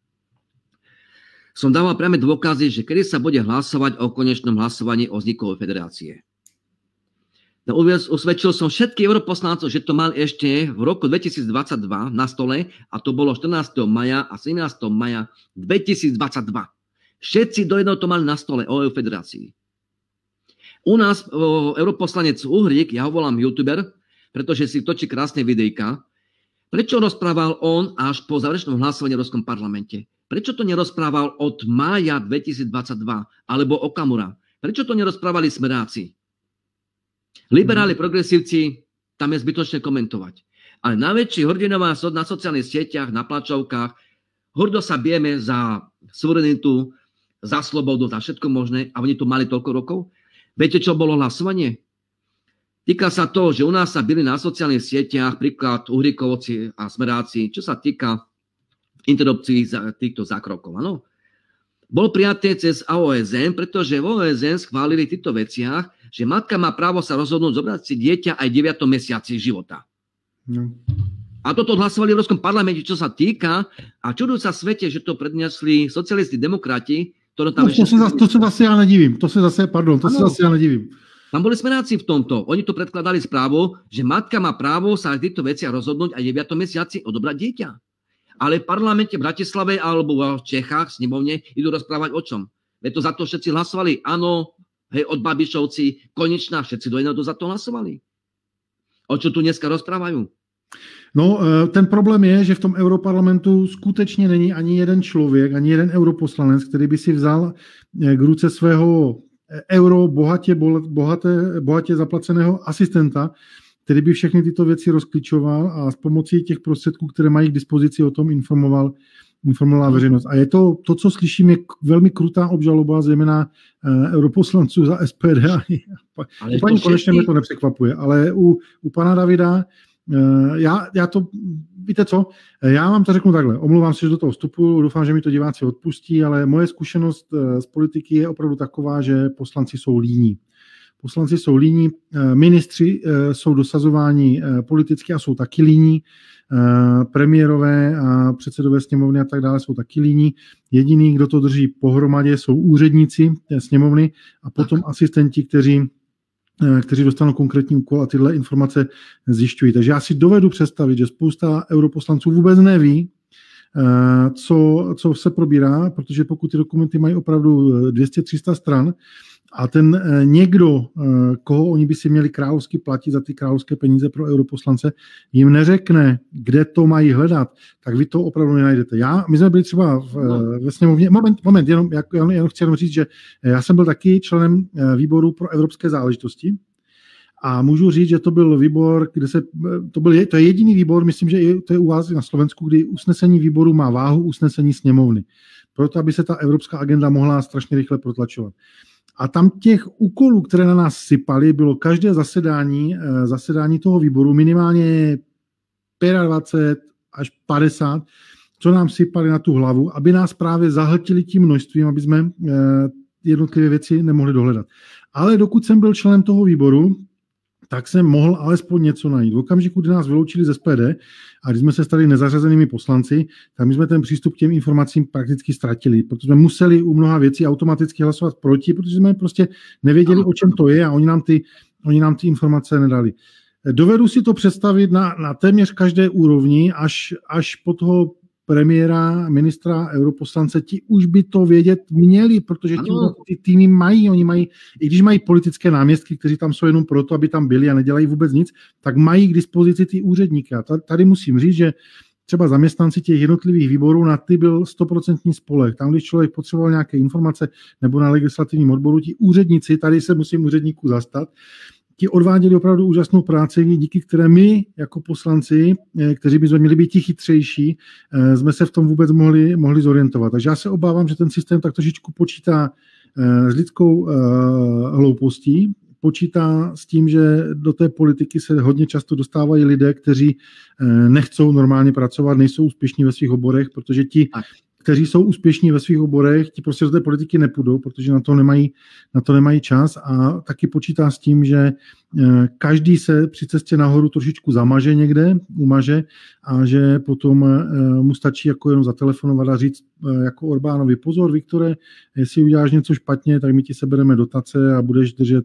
som dával práve dôkazy, že kedy sa bude hlasovať o konečnom hlasovaní o vzniku EU federácie. Usvedčil som všetkých europoslancov, že to mal ešte v roku 2022 na stole a to bolo 14. maja a 17. maja 2022. Všetci do jednoho to mali na stole o EU federácii. U nás europoslanec Uhrík, ja ho volám youtuber, pretože si točí krásne videjka. Prečo rozprával on až po záverečnom hlasovaní v Európskom parlamente? Prečo to nerozprával od mája 2022 alebo Okamura? Prečo to nerozprávali smeráci? Liberáli, progresívci, tam je zbytočné komentovať. Ale najväčší hrdinová na sociálnych sieťach, na tlačovkách, hordo sa bijeme za suverenitu, za slobodu, za všetko možné a oni tu mali toľko rokov. Viete, čo bolo hlasovanie? Týka sa toho, že u nás sa bili na sociálnych sieťach, príklad Uhríkovci a smeráci, čo sa týka interrupcií týchto zákrokov. Ano? Bol prijaté cez OSN, pretože v OSN schválili v týchto veciach, že matka má právo sa rozhodnúť zobrať si dieťa aj 9. mesiaci života. No. A toto hlasovali v Európskom parlamente, čo sa týka, a čudujú sa svete, že to predniesli socialisti, demokrati, ktoré tam to sa zase ja nedivím. To sa zase ja nedivím. Tam boli smeráci v tomto. Oni to predkladali správu, že matka má právo sa aj v týchto veciach rozhodnúť aj 9. mesiaci odobrať dieťa. Ale v parlamente v Bratislave alebo v Čechách, snemovne, idú rozprávať o čom. Veď to za to všetci hlasovali. Áno, hej, od Babišovci, Konečná, všetci do jedného za to hlasovali. O čo tu dneska rozprávajú? No, ten problém je, že v tom europarlamentu skutečně není ani jeden člověk, ani jeden europoslanec, který by si vzal k ruce svého bohatě zaplaceného asistenta, který by všechny tyto věci rozklíčoval a s pomocí těch prostředků, které mají k dispozici, o tom informovala veřejnost. A je to, co slyším, je velmi krutá obžaloba, zejména europoslanců za SPD. Paní konečně mě to nepřekvapuje, ale u pana Davida, já to, víte co, já vám to řeknu takhle, omlouvám se, že do toho vstupu, doufám, že mi to diváci odpustí, ale moje zkušenost z politiky je opravdu taková, že poslanci jsou líní. Poslanci jsou líní, ministři jsou dosazováni politicky a jsou taky líní, premiérové a předsedové sněmovny a tak dále jsou taky líní. Jediný, kdo to drží pohromadě, jsou úředníci té sněmovny a potom asistenti, kteří dostanou konkrétní úkol a tyhle informace zjišťují. Takže já si dovedu představit, že spousta europoslanců vůbec neví, co se probírá, protože pokud ty dokumenty mají opravdu 200-300 stran a ten někdo, koho oni by si měli královsky platit za ty královské peníze pro europoslance, jim neřekne, kde to mají hledat, tak vy to opravdu nenajdete. My jsme byli třeba ve sněmovně, moment, jenom chci říct, že já jsem byl taky členem výboru pro evropské záležitosti a můžu říct, že to byl výbor, to je jediný výbor, myslím, že to je u vás na Slovensku, kdy usnesení výboru má váhu usnesení sněmovny, proto aby se ta evropská agenda mohla strašně rychle protlačovat. A tam těch úkolů, které na nás sypaly, bylo každé zasedání toho výboru minimálně 25 až 50, co nám sypali na tu hlavu, aby nás právě zahltili tím množstvím, aby jsme jednotlivé věci nemohli dohledat. Ale dokud jsem byl členem toho výboru, tak jsem mohl alespoň něco najít. V okamžiku, kdy nás vyloučili z SPD a když jsme se stali nezařazenými poslanci, tak my jsme ten přístup k těm informacím prakticky ztratili, protože jsme museli u mnoha věcí automaticky hlasovat proti, protože jsme prostě nevěděli, o čem to je a oni nám ty informace nedali. Dovedu si to představit na téměř každé úrovni, až po toho premiéra, ministra, europoslance, ti už by to vědět měli, protože ty týmy oni mají, i když mají politické náměstky, kteří tam jsou jenom proto, aby tam byli a nedělají vůbec nic, tak mají k dispozici ty úředníky. A tady musím říct, že třeba zaměstnanci těch jednotlivých výborů na ty byl 100% spoleh. Tam, když člověk potřeboval nějaké informace nebo na legislativním odboru, ti úředníci, tady se musím úředníků zastat, ti odváděli opravdu úžasnou práci, díky které my jako poslanci, kteří by měli být ti chytřejší, jsme se v tom vůbec mohli zorientovat. Takže já se obávám, že ten systém tak trošičku počítá s lidskou hloupostí, počítá s tím, že do té politiky se hodně často dostávají lidé, kteří nechcou normálně pracovat, nejsou úspěšní ve svých oborech, protože ti, kteří jsou úspěšní ve svých oborech, ti prostě do té politiky nepůjdou, protože na to nemají čas a taky počítá s tím, že každý se při cestě nahoru trošičku zamaže někde, umaže a že potom mu stačí jako jenom zatelefonovat a říct jako Orbánovi, pozor, Viktore, jestli uděláš něco špatně, tak my ti sebereme dotace a budeš držet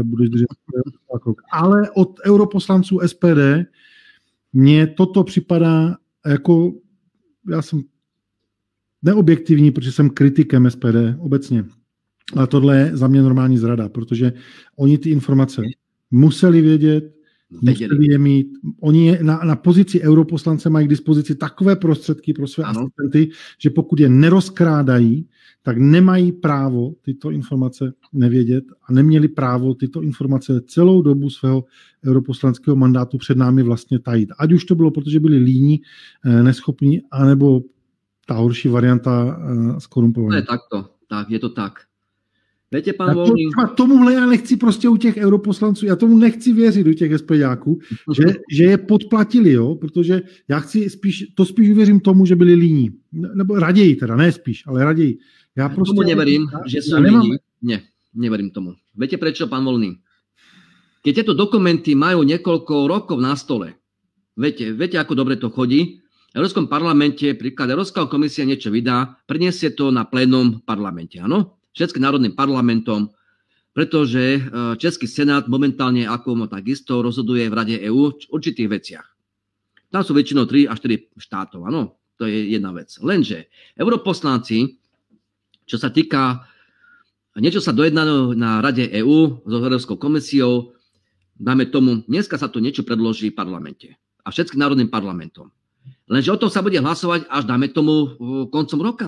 krok. Ale od europoslanců SPD mně toto připadá jako, já jsem neobjektivní, protože jsem kritikem SPD obecně. Ale tohle je za mě normální zrada, protože oni ty informace museli vědět, museli je mít. Oni na pozici europoslance mají k dispozici takové prostředky pro své asistenty, že pokud je nerozkrádají, tak nemají právo tyto informace nevědět a neměli právo tyto informace celou dobu svého europoslanského mandátu před námi vlastně tajit. Ať už to bylo, protože byli líní, neschopní, anebo ta horší varianta skorumpovaná. To je takto, tak, je to tak. Viete, pán Volný... Tomuhle já nechci prostě u těch europoslanců, já tomu nechci věřit u těch SPďáků, že je podplatili, jo, protože já chci spíš uvěřím tomu, že byli líní. Nebo raději teda, ne spíš, ale raději. Já prostě... Tomu neverím, že sú líní. Nie, neverím tomu. Viete prečo, pán Volný? Keď tieto dokumenty majú niekoľko rokov na stole, viete, ako dobre to chodí, v Európskom parlamente, príklad Európska komisia niečo vydá, priniesie to na plénum parlamente, áno? Všetkým národným parlamentom, pretože Český senát momentálne ako takisto rozhoduje v Rade EÚ v určitých veciach. Tam sú väčšinou 3 až 4 štátov, áno? To je jedna vec. Lenže europoslanci, čo sa týka, niečo sa dojedná na Rade EÚ s Európskou komisiou, dáme tomu, dneska sa to niečo predloží v parlamente a všetkým národným parlamentom. Lenže o tom sa bude hlasovať až dáme tomu koncom roka.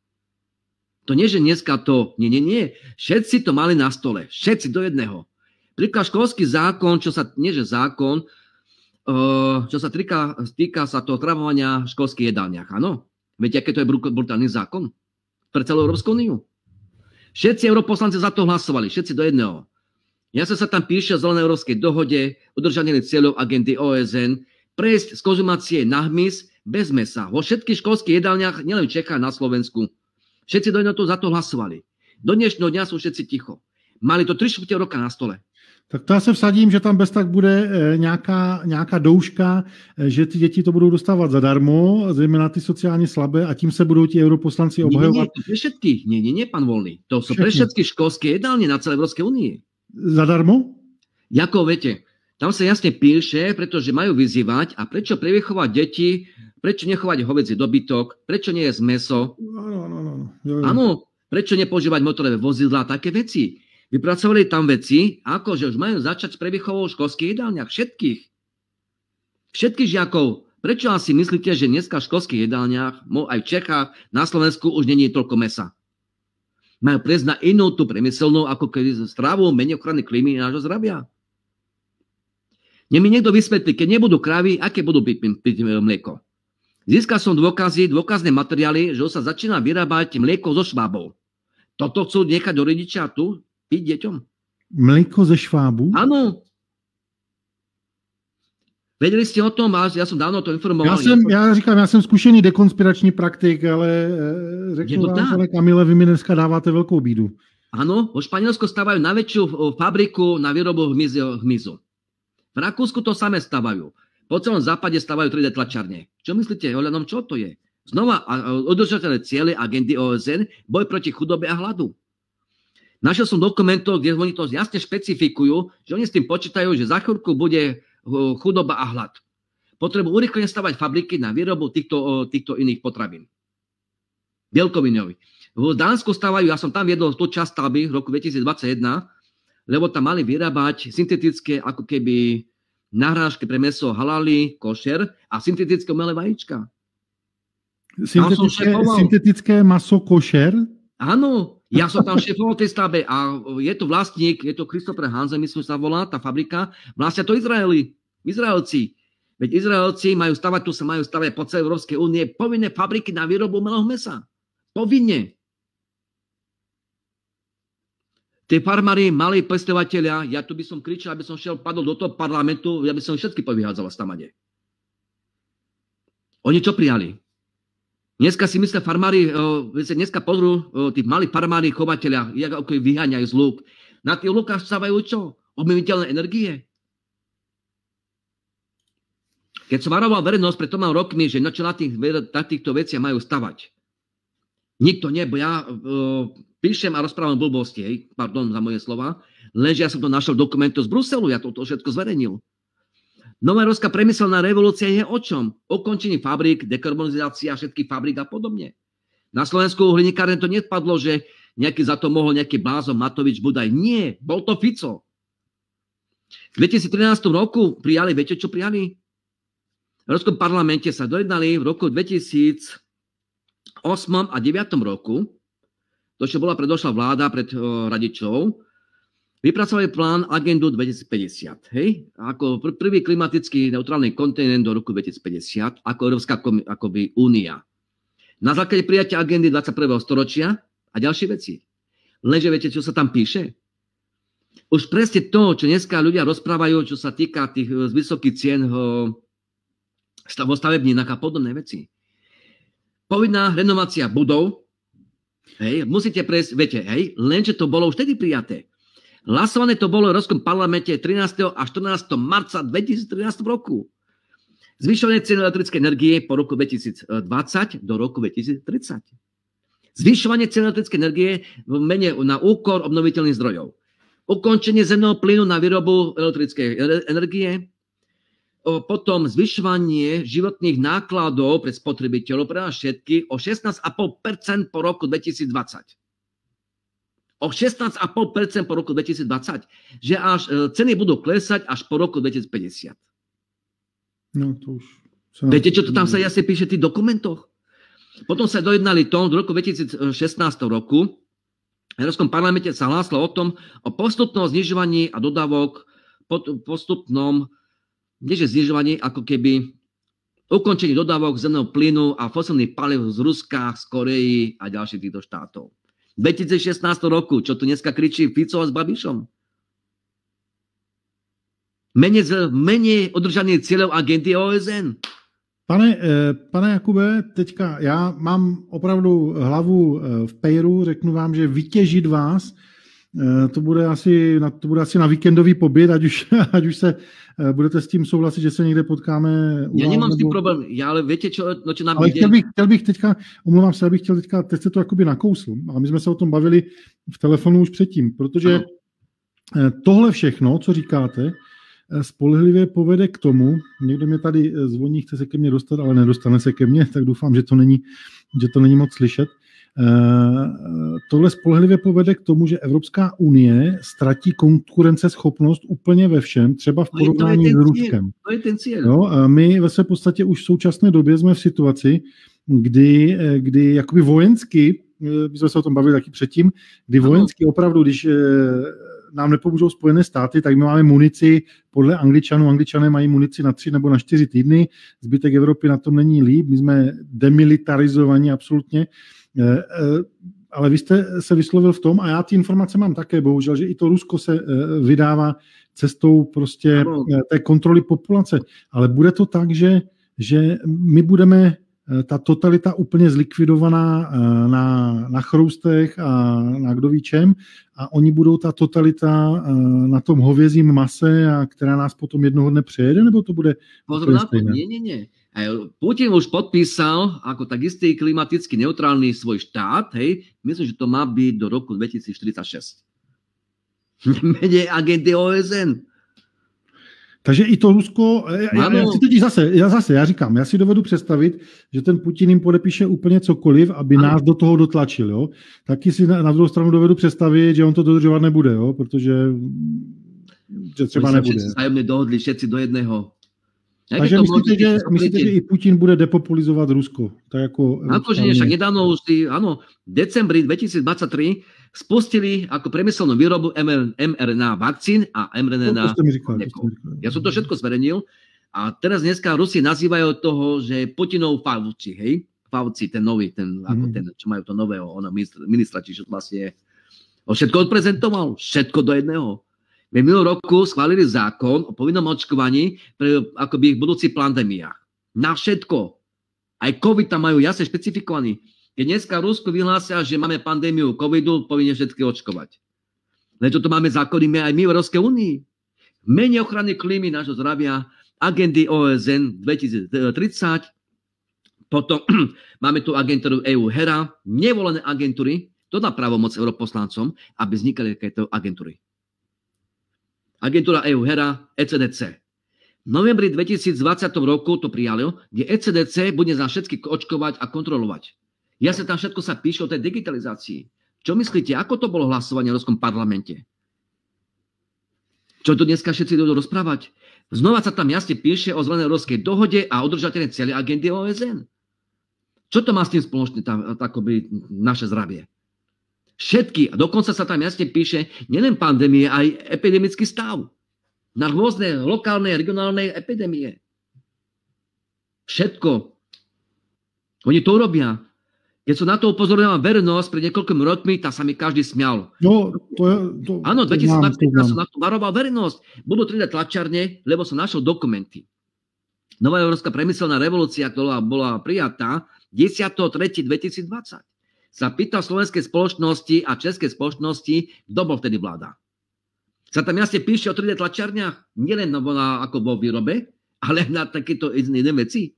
To nie, že dneska to... Nie. Všetci to mali na stole. Všetci do jedného. Príklad školský zákon, čo sa týka sa toho travovania v školských jedálniach. Áno? Viete, aké to je brutálny zákon? Pre celú Európsku úniu. Všetci europoslanci za to hlasovali. Všetci do jedného. Ja sa tam píše o zelenej európskej dohode, udržanie cieľov agendy OSN, prejsť z konzumácie na hmyz bez mesa. Vo všetkých školských jedálniach, nielen v Čechách, na Slovensku. Všetci do jedného za to hlasovali. Do dnešného dňa sú všetci ticho. Mali to 3/4 roka na stole. Tak to já se vsadím, že tam bez tak bude nějaká douška, že ty děti to budou dostávat zadarmo, zejména ty sociálně slabé, a tím se budou ti europoslanci obhajovat. Nie, pre všetkých. Nie, pán Volný. To sú pre všetky školské jedálne na celej Európskej únii. Zadarmo? Jako viete, tam sa jasne píše, pretože majú vyzývať, a prečo prevychovať deti, prečo nechovať hovädzí dobytok, prečo nie jesť mäso. Áno, prečo nepoužívať motorové vozidlá, také veci. Vypracovali tam veci, ako že už majú začať s prevychovou v školských jedálniach. Všetkých žiakov. Prečo asi myslíte, že dneska v školských jedálniach, aj v Čechách, na Slovensku už není toľko mesa? Majú prejsť na inú tú priemyselnú, ako keby stravu, menej ochrany klímy nášho zdravia. Nech mi niekto vysvetlí, keď nebudú krávy, aké budú piť mlieko. Získal som dôkazné materiály, že sa začína vyrábať mlieko zo švábov. Toto chcú nechať do rodičia tu piť deťom? Mlieko ze švábu? Áno. Vedeli ste o tom? Ja som dávno to informoval. Já říkám, já jsem zkušený dekonspirační praktik, ale řeknu vám, pane Kamile, vy mi dneska dáváte velkou bídu. Áno, vo Španielsku stavajú najväčšiu fabriku na výrobu hmyzu. V Rakúsku to samé stavajú. Po celom západe stavajú 3D tlačarne. Čo myslíte, ohľadom čo to je? Znova udržateľné ciele agendy OSN, boj proti chudobe a hladu. Našiel som dokumentov, kde oni to jasne špecifikujú, že oni s tým počítajú, že za chvíľku bude chudoba a hlad. Potrebujú urýchlene stavať fabriky na výrobu týchto iných potravín. Bielkovinových. V Dánsku stavajú, ja som tam viedol tú časť stavby v roku 2021, lebo tam mali vyrábať syntetické, ako keby nahrážky pre mäso halali, košer a syntetické umelé vajíčka. Syntetické maso košer? Áno, ja som tam šéfoval tej stavbe a je to vlastník, je to Christopher Hansen, myslím, sa volá, tá fabrika, vlastne to Izraelci. Veď Izraelci majú stavať po celej Európskej únie povinné fabriky na výrobu umelého mäsa. Povinne. Tí farmári, malí pestovateľia, ja tu by som kričal, aby som padol do toho parlamentu, ja by som všetky povyhádzal z tamade. Oni čo prijali? Dneska si myslia farmári, dneska pozrú tí malí farmári, chovateľia, ako vyháňajú z lúk. Na tých lúkach stávajú čo? Obnoviteľné energie. Keď som varoval verejnosť pred toma rokmi, že na týchto veciach majú stavať. Nikto nie, bo ja píšem a rozprávam blbosti, pardon za moje slova, lenže ja som to našiel dokumentu z Bruselu, ja to všetko zverejnil. Nová európska priemyselná revolúcia je o čom? Ukončení fabrík, dekarbonizácia všetkých fabrík a podobne. Na Slovensku hliníkárne to nepadlo, že nejaký za to mohol nejaký blázon Matovič Budaj. Nie, bol to Fico. V 2013 roku prijali, viete čo prijali? V Európskom parlamente sa dojednali v roku 2008 a 2009 roku, to čo bola predošla vláda pred Radičovou, vypracovali plán agendu 2050. Hej? Ako prvý klimaticky neutrálny kontinent do roku 2050, ako Európska únia. Na základe prijatia agendy 21. storočia a ďalšie veci. Lenže viete, čo sa tam píše? Už presne to, čo dneska ľudia rozprávajú, čo sa týka tých vysokých cien vo stavebninách a podobné veci. Povinná renovácia budov, hej, musíte prejsť, viete, hej, lenže to bolo už vtedy prijaté. Hlasované to bolo v Európskom parlamente 13. a 14. marca 2013 roku. Zvyšovanie cien elektrickej energie po roku 2020 do roku 2030. Zvyšovanie cien elektrickej energie v mene na úkor obnoviteľných zdrojov. Ukončenie zemného plynu na výrobu elektrickej energie. Potom zvyšovanie životných nákladov pre spotrebiteľov, pre nás všetkých, o 16,5% po roku 2020. O 16,5% po roku 2020. Že až ceny budú klesať až po roku 2050. No to už... Viete, čo to tam sa jasne píše v tých dokumentoch? Potom sa dojednali to, v roku 2016 roku v Európskom parlamente sa hlásilo o tom, o postupnom znižovaní a dodávok, postupnom znižovaní, ako keby ukončení dodávok zemného plynu a fosilných palív z Ruska, z Koreji a ďalších týchto štátov. V 2016 roku, čo tu dneska kričí Fico s Babišom? Menej udržaných cieľov agendy OSN. Pane Jakube, teďka já mám opravdu hlavu v pejru, řeknu vám, že vytěžit vás To bude asi na víkendový pobyt, ať už se budete s tím souhlasit, že se někde potkáme. Já nemám s tím problém, ale víte, čo nám ale chtěl bych teďka, omlouvám se, abych chtěl teďka, teď jste to jakoby nakousl, a my jsme se o tom bavili v telefonu už předtím, protože tohle všechno, co říkáte, spolehlivě povede k tomu, někdo mě tady zvoní, chce se ke mně dostat, ale nedostane se ke mně, tak doufám, že to není moc slyšet. Tohle spolehlivě povede k tomu, že Evropská unie ztratí konkurenceschopnost úplně ve všem, třeba v porovnání s Ruskem. To je ten cíl. No, a my ve své podstatě už v současné době jsme v situaci, kdy jakoby vojensky, my jsme se o tom bavili taky předtím, kdy vojensky opravdu, když nám nepomůžou Spojené státy, tak my máme munici podle Angličanů. Angličané mají munici na 3 nebo na 4 týdny, zbytek Evropy na tom není líp, my jsme demilitarizovaní absolutně. Ale vy jste se vyslovil v tom, a já ty informace mám také, bohužel, že i to Rusko se vydává cestou prostě té kontroly populace. Ale bude to tak, že my budeme ta totalita úplně zlikvidovaná na chroustech a na kdo ví čem a oni budou ta totalita na tom hovězím mase, a která nás potom jednoho dne přejede, nebo to bude stejné? Nie. Putin už podpísal ako tak istý klimaticky neutrálny svoj štát, hej, myslím, že to má byť do roku 2046. Menej agendy OSN. Takže i to Rusko, já říkám, já si dovedu představit, že ten Putin jim podepíše úplně cokoliv, aby nás do toho dotlačil, jo. Taky si na druhou stranu dovedu představit, že on to dodržovat nebude, jo, protože že třeba nebude. Všetci vzájomne dohodli, všetci do jedného. Takže myslíte, že i Putin bude depopulizovat Rusko? Tak jako na to, že však nedávno už v decembri 2023 spustili ako priemyselnú výrobu mRNA vakcín a mRNA liekov. Ja som to všetko zverejnil a teraz dneska Rusi nazývajú toho, že Putinov Fauci, hej? Fauci, ten nový, ten čo majú to nového, ministra, čiže vlastne on všetko odprezentoval, všetko do jedného. V minulom roku schválili zákon o povinnom očkovaní pre akoby ich budúcich pandémiách. Na všetko. Aj COVID tam majú jasne špecifikovaný. Keď dneska Rusko vyhlásia, že máme pandémiu covidu, povinne všetky očkovať. Len toto máme zákony aj my v Európskej únii. V mene ochrany klímy nášho zdravia, agendy OSN 2030, potom máme tu agentúru EU HERA, nevolené agentúry, to dá právomoc europoslancom, aby vznikali takéto agentúry. Agentúra EU HERA, ECDC. V novembri 2020 roku to prijalo, kde ECDC bude za všetky očkovať a kontrolovať. Ja sa tam všetko sa píše o tej digitalizácii. Čo myslíte, ako to bolo hlasovanie v Európskom parlamente? Čo to dneska všetci idú rozprávať? Znova sa tam jasne píše o zelenej európskej dohode a udržateľnej celej agendy OSN. Čo to má s tým spoločné takoby naše zdravie? Všetky, a dokonca sa tam jasne píše nielen pandémie, aj epidemický stav. Na rôzne lokálne, regionálne epidémie. Všetko. Oni to urobia. Keď som na to upozorňoval verejnosť pred niekoľkými rokmi, tak sa mi každý smial. No, áno, 2015 som na to varoval verejnosť. Budú 3D tlačiarne, lebo som našiel dokumenty. Nová európska priemyselná revolúcia, ktorá bola prijatá 10.3.2020. sa pýtal slovenskej spoločnosti a českej spoločnosti, kto bol vtedy vláda. Sa tam jasne píše o 3D tlačiarniach, nielen ako vo výrobe, ale na takéto iné veci.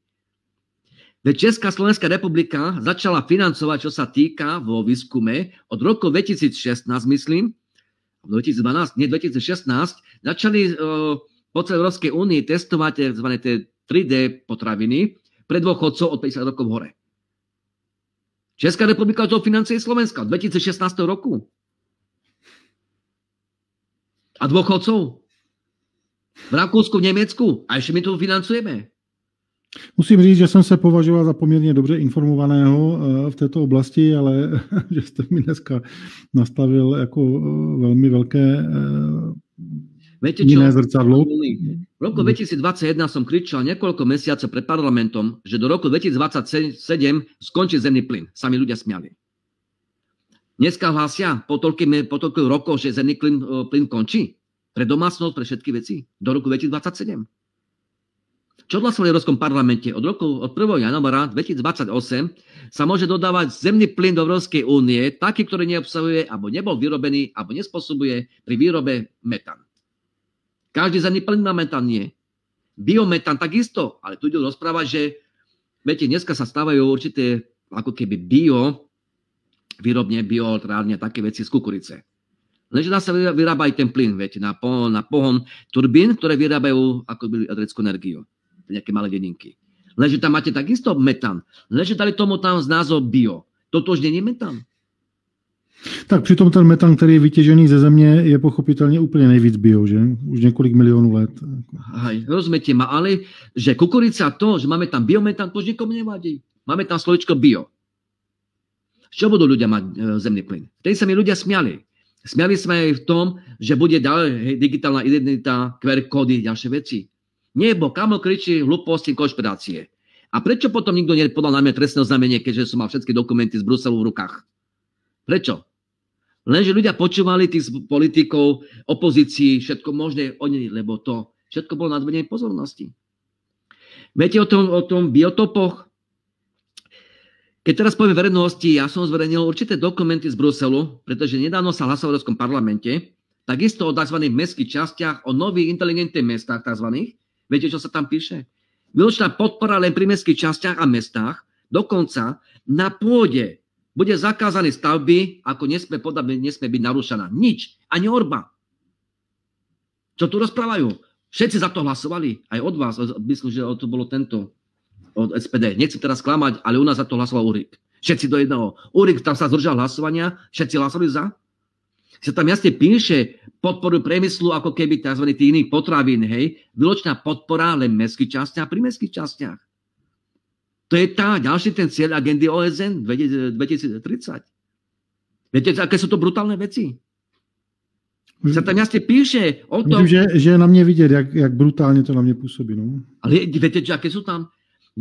Veď Česká Slovenská republika začala financovať, čo sa týka vo výskume od roku 2016, myslím, 2012, nie 2016, začali po celej Európskej únii testovať tzv. 3D potraviny pre dôchodcov od 50 rokov hore. Česká republika to financuje Slovenska v 2016 roku. A dôchodcov? V Rakúsku, v Nemecku. A ešte my to financujeme. Musím říct, že jsem se považoval za poměrně dobře informovaného v této oblasti, ale že jste mi dneska nastavil jako velmi velké jiné zrcadlo. V roku 2021 som kričal niekoľko mesiacov pred parlamentom, že do roku 2027 skončí zemný plyn. Sami ľudia smiali. Dneska hlásia po toľkých rokoch, že zemný plyn končí. Pre domácnosť, pre všetky veci. Do roku 2027. Čo odhlasovali v Európskom parlamente? Od 1. januára 2028 sa môže dodávať zemný plyn do Európskej únie, taký, ktorý neobsahuje, alebo nebol vyrobený, alebo nespôsobuje pri výrobe metán. Každý zemný plyn má metán, nie. Biometán takisto, ale tu idú rozprávať, že viete, dneska sa stávajú určité ako keby výrobne, bioelektrárne, také veci z kukurice. Lenže dá sa vyrába aj ten plyn, viete, na pohon turbín, ktoré vyrábajú ako elektrickú energiu. Nejaké malé dedinky. Lenže tam máte takisto metán. Lenže dali tomu tam z názov bio. Toto už není metán. Tak přitom ten metan, který je vytěžený ze země, je pochopitelně úplně nejvíc bio, že? Už několik milionů let. Aj, rozumiete ma, ale že kukurica to, že máme tam biometán, to už nikomu nevadí. Máme tam slovičko bio. Z čo budú ľudia mať zemný plyn? Vtedy sa mi ľudia smiali. Smiali sme aj v tom, že bude ďalej digitálna identita, QR kódy, ďalšie veci. Nie, bo kamo kričí hlúposti, konšpirácie. A prečo potom nikto nepodal na mňa trestné oznámenie, keďže som mal všetky dokumenty z Bruselu v rukách? Prečo? Lenže ľudia počúvali tých politikov, opozícii, všetko možné oni, lebo to všetko bolo nadvedenie pozornosti. Viete o tom biotopoch? Keď teraz poviem verejnosti, ja som zverejnil určité dokumenty z Bruselu, pretože nedávno sa hlasovalo v Európskom parlamente, takisto o tzv. Mestských častiach, o nových inteligentných mestách tzv. Viete, čo sa tam píše? Výlučná podpora len pri mestských častiach a mestách, dokonca na pôde bude zakázané stavby, ako nesmie byť narúšaná. Nič, ani orba. Čo tu rozprávajú? Všetci za to hlasovali, aj od vás, myslím, že to bolo tento od SPD. Nechcem teraz klamať, ale u nás za to hlasoval Urik. Všetci do jedného. Urik tam sa zdržal hlasovania, všetci hlasovali za. Sa tam jasne píše podporu priemyslu, ako keby tzv. Tých iných potravín, hej, výlučná podpora len v mestských častiach a pri mestských častiach. To je ďalší ten cieľ agendy OSN 2030. Viete, aké sú to brutálne veci? Sa tam jasne píše o tom... Myslím, že je na mne vidieť, jak brutálne to na mne pôsobí. No? Ale viete, aké sú tam?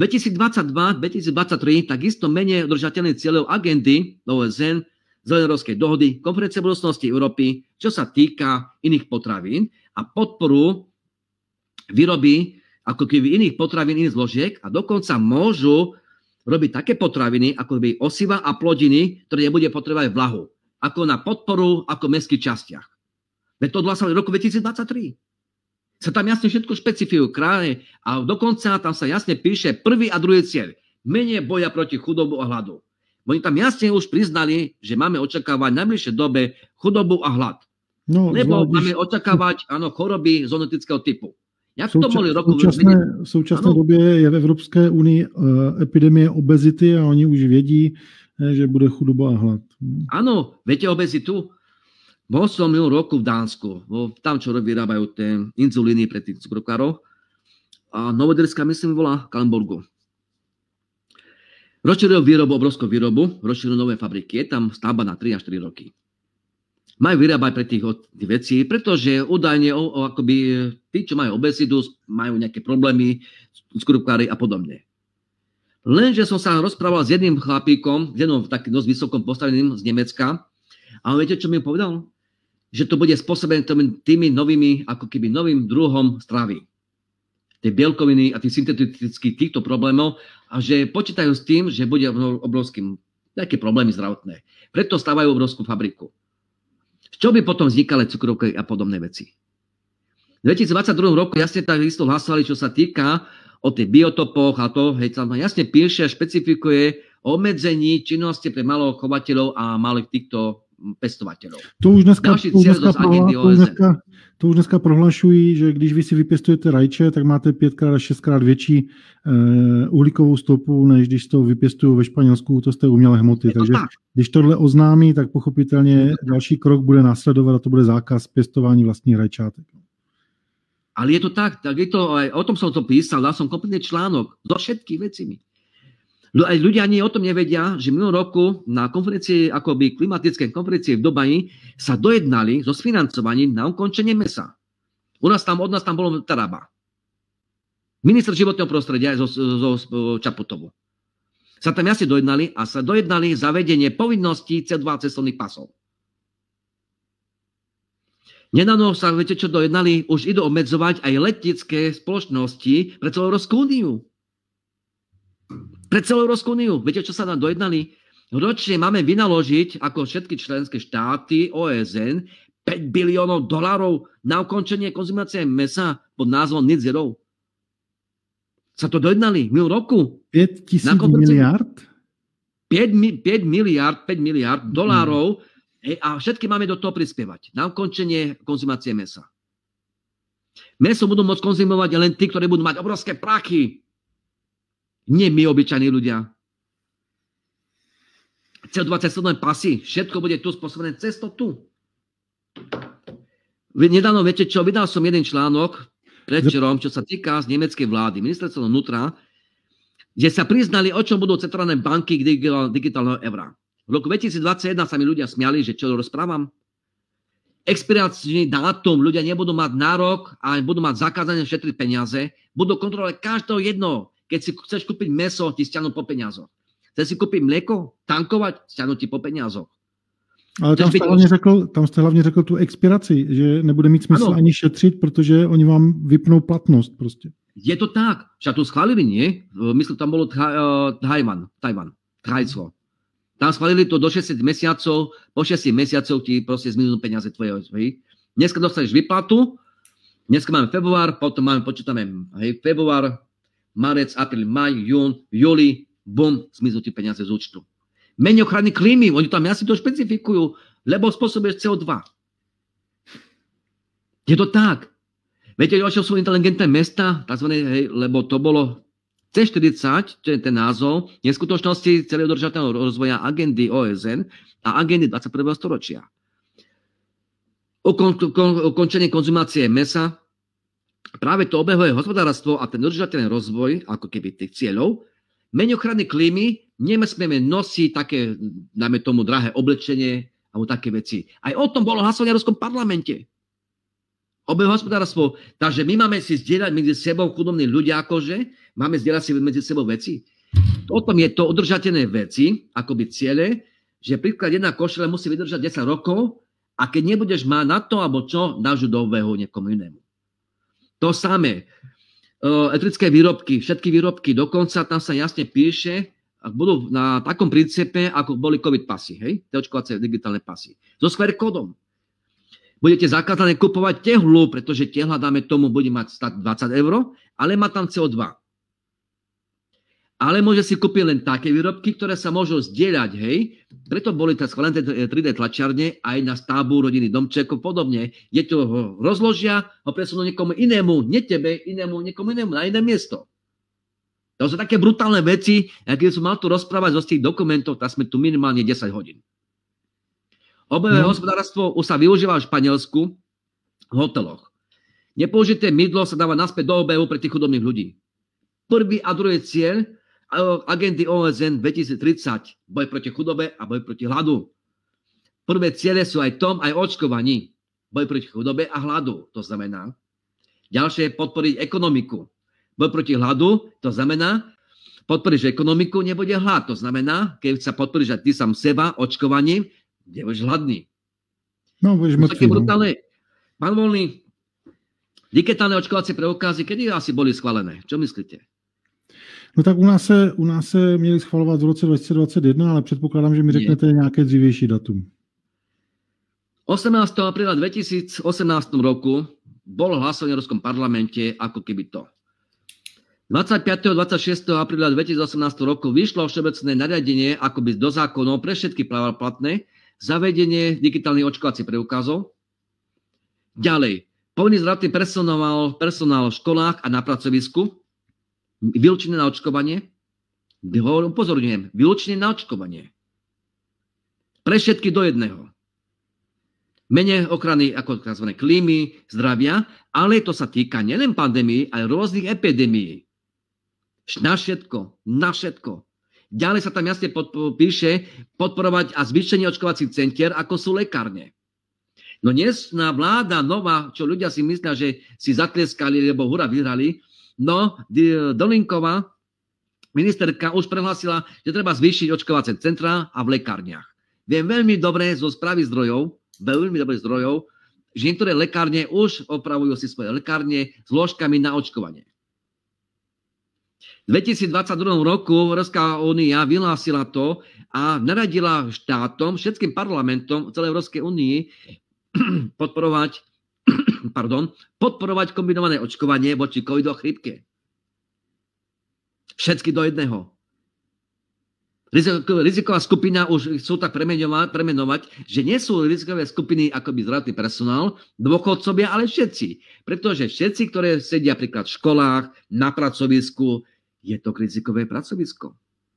2022-2023 takisto menej udržateľných cieľov agendy OSN, Zelenej dohody, konferencie budúcnosti Európy, čo sa týka iných potravín a podporu výroby ako keby iných potravín, iných zložiek a dokonca môžu robiť také potraviny, ako by osiva a plodiny, ktoré nebude potrebovať vlahu. Ako na podporu, ako v mestských častiach. Veď to odhlasovali v roku 2023. Sa tam jasne všetko špecifikujú kraje a dokonca tam sa jasne píše prvý a druhý cieľ. Menej boja proti chudobu a hladu. Oni tam jasne už priznali, že máme očakávať v najbližšej dobe chudobu a hlad. No, lebo máme očakávať choroby zoonotického typu. Jak to mohli roku... V současné době je v Evropské unii epidemie obezity a oni už vědí, že bude chudoba a hlad. Áno, viete obezitu? Bol som minulý roku v Dánsku, tam, čo vyrábajú tie inzulíny pre tých cukrokárov. A Novodelská, myslím, volá Kalemborgu. Rozšíril výrobu, obrovskú výrobu, rozšíril nové fabriky. Je tam stavba na 3 až 4 roky. Majú vyrábať pre tých vecí, pretože údajne akoby tí, čo majú obezitu, majú nejaké problémy, cukroklári a podobne. Lenže som sa rozprával s jedným chlapíkom, s jedným takým dosť vysokom postaveným z Nemecka, a viete, čo mi povedal? Že to bude spôsobené tými novými, ako keby novým druhom stravy. Tie bielkoviny a tých syntetických týchto problémov a že počítajú s tým, že bude obrovským nejaké problémy zdravotné. Preto stávajú obrovskú fabriku. Z čo by potom vznikali cukrovky a podobné veci? V 2022 roku jasne tak isto hlasovali, čo sa týka o tých biotopoch a to, hej, tam jasne píše a špecifikuje o obmedzení činnosti pre malých chovateľov a malých týchto pestovateľov. To už dneska prohlašují, že když vy si vypěstujete rajče, tak máte 5x až 6x větší uhlíkovou stopu, než když to vypěstují ve Španělsku, to z té umělé hmoty. Takže když tohle oznámí, tak pochopitelně další krok bude následovat a to bude zákaz pěstování vlastních rajčátek. Ale je to tak je to, aj o tom som to písal, dal som kompletný článok so všetkými vecimi. Aj ľudia ani o tom nevedia, že minulý roku na konferencii, akoby klimatickej konferencii v Dubaji sa dojednali so sfinancovaním na ukončenie mesa. Od nás tam bolo Taraba. Minister životného prostredia zo Čaputovu. Sa tam jasne dojednali a sa dojednali zavedenie povinností CO2 cestovných pasov. Nedávno sa, viete čo, dojednali, už idú obmedzovať aj letecké spoločnosti pre celú Európsku úniu. Pre celú Európsku úniu. Viete, čo sa nám dojednali? Ročne máme vynaložiť, ako všetky členské štáty OSN, $5 biliónov na ukončenie konzumácie mesa pod názvom Net Zero. Sa to dojednali minulý roku. 5 000 miliard? 5 miliard dolárov a všetky máme do toho prispievať na ukončenie konzumácie mesa. Meso budú môcť konzumovať len tí, ktorí budú mať obrovské prachy. Nie my, obyčajní ľudia. CO2 cestovné pasy, všetko bude tu spôsobené cez to tu. Nedávno, viete čo, vydal som jeden článok predvčerom, čo sa týka z nemeckej vlády, ministerstva vnútra, kde sa priznali, o čom budú centrálne banky digitálneho eura. V roku 2021 sa mi ľudia smiali, že čo rozprávam. Expiračný dátum, ľudia nebudú mať nárok a budú mať zakázané šetriť peniaze, budú kontrolovať každého jedno. Keď si chceš kúpiť meso, ti stiahnu po peniazoch. Chceš si kúpiť mlieko, tankovať, stiahnu ti po peniazoch. Ale tam jste hlavně řekl tu expiraci, že nebude mít smysl ani šetřit, protože oni vám vypnou platnost prostě. Je to tak. Však to schválili, nie? Myslím, tam bolo Tajvan, Thajsko. Tam schválili to do 6 mesiacov, po 6 mesiacov ti proste zmiznú peniaze tvoje. Dneska dostaneš výplatu, dneska máme február, potom počítame február, marec, apríl, maj, jún, júli, bum, zmiznú ti peniaze z účtu. Menej ochrany klímy, oni tam asi to špecifikujú, lebo spôsobuješ CO2. Je to tak. Viete, o čom sú inteligentné mesta, lebo to bolo C40, čo je ten názov, v skutočnosti celého udržateľného rozvoja agendy OSN a agendy 21. storočia. Ukončenie konzumácie mesa, práve to obehové hospodárstvo a ten udržateľný rozvoj, ako keby tých cieľov, menej ochrany klímy, nesmieme nosiť také, dáme tomu, drahé oblečenie alebo také veci. Aj o tom bolo hlasovanie v Európskom parlamente. Obehové hospodárstvo. Takže my máme si zdieľať medzi sebou chudobní ľudia, akože máme zdieľať si medzi sebou veci. O tom je to udržateľné veci, akoby ciele, že príklad jedna košele musí vydržať 10 rokov a keď nebudeš mať na to, alebo čo, dáš do obehu niekomu inému. To samé. Elektrické výrobky, všetky výrobky, dokonca tam sa jasne píše, budú na takom princípe, ako boli COVID pasy, hej? Tie očkovacie digitálne pasy. So QR kódom. Budete zakázané kupovať tehlu, pretože tehla, dáme tomu, bude mať stať 20 €, ale má tam CO2. Ale môže si kúpiť len také výrobky, ktoré sa môžu zdieľať, hej? Preto boli schválené 3D tlačiarne aj na stavbu rodiny, domčekov, podobne. Je to rozložia, ho presunú niekomu inému, nie tebe, inému, niekomu inému, na iné miesto. To sú také brutálne veci, a keď som mal tu rozprávať zo tých dokumentov, tak sme tu minimálne 10 hodín. Obehové hospodárstvo už sa využíva v Španielsku v hoteloch. Nepoužité mydlo sa dáva naspäť do obehu pre tých chudobných ľudí. Prvý a druhý cieľ agendy OSN 2030, boj proti chudobe a boj proti hladu. Prvé ciele sú aj tom, aj očkovaní. Boj proti chudobe a hladu, to znamená. Ďalšie je podporiť ekonomiku. Boj proti hladu, to znamená, podporíš ekonomiku, nebude hlad. To znamená, keď sa podporíš aj ty sám seba očkovaním, nebudeš hladný. No, budeš mŕtvý. Brutálne. Pán Voľný, digitálne očkovacie preukazy, kedy asi boli schválené? Čo myslíte? No tak u nás se měli schvalovat v roce 2021, ale předpokládám, že mi řeknete nějaké dřívější datum. 18. apríla 2018 roku bolo hlasovanie v Európskom parlamente ako keby to. 25. 26. apríla 2018 roku vyšlo všeobecné nariadenie akoby do zákonov pre všetky platné zavedenie digitálnych očkovacích preukazov. Ďalej, povinný zdravotný personál v školách a na pracovisku, vylúčené na očkovanie. Upozorňujem, vylúčené na očkovanie. Pre všetky do jedného. Menej ochrany ako tzv. Klímy, zdravia, ale to sa týka nielen pandémií, ale rôznych epidémií. Na všetko. Ďalej sa tam jasne píše podporovať a zvýšenie očkovacích centier, ako sú lekárne. No dnesná vláda nová, čo ľudia si myslia, že si zatlieskali, lebo hura vyhrali, no Dolinková, ministerka, už prehlásila, že treba zvýšiť očkovacie centrá a v lekárniach. Viem veľmi dobre zo správy zdrojov, že niektoré lekárne už opravujú si svoje lekárne s ložkami na očkovanie. V 2022 roku Európska únia vyhlásila to a naradila štátom, všetkým parlamentom celej Európskej únii podporovať kombinované očkovanie voči covidu a chrípke. Všetky do jedného. Riziková skupina už chcú tak premenovať, že nie sú rizikové skupiny akoby zdravotný personál, dôchodcovia, ale všetci. Pretože všetci, ktorí sedia napríklad v školách, na pracovisku, je to rizikové pracovisko.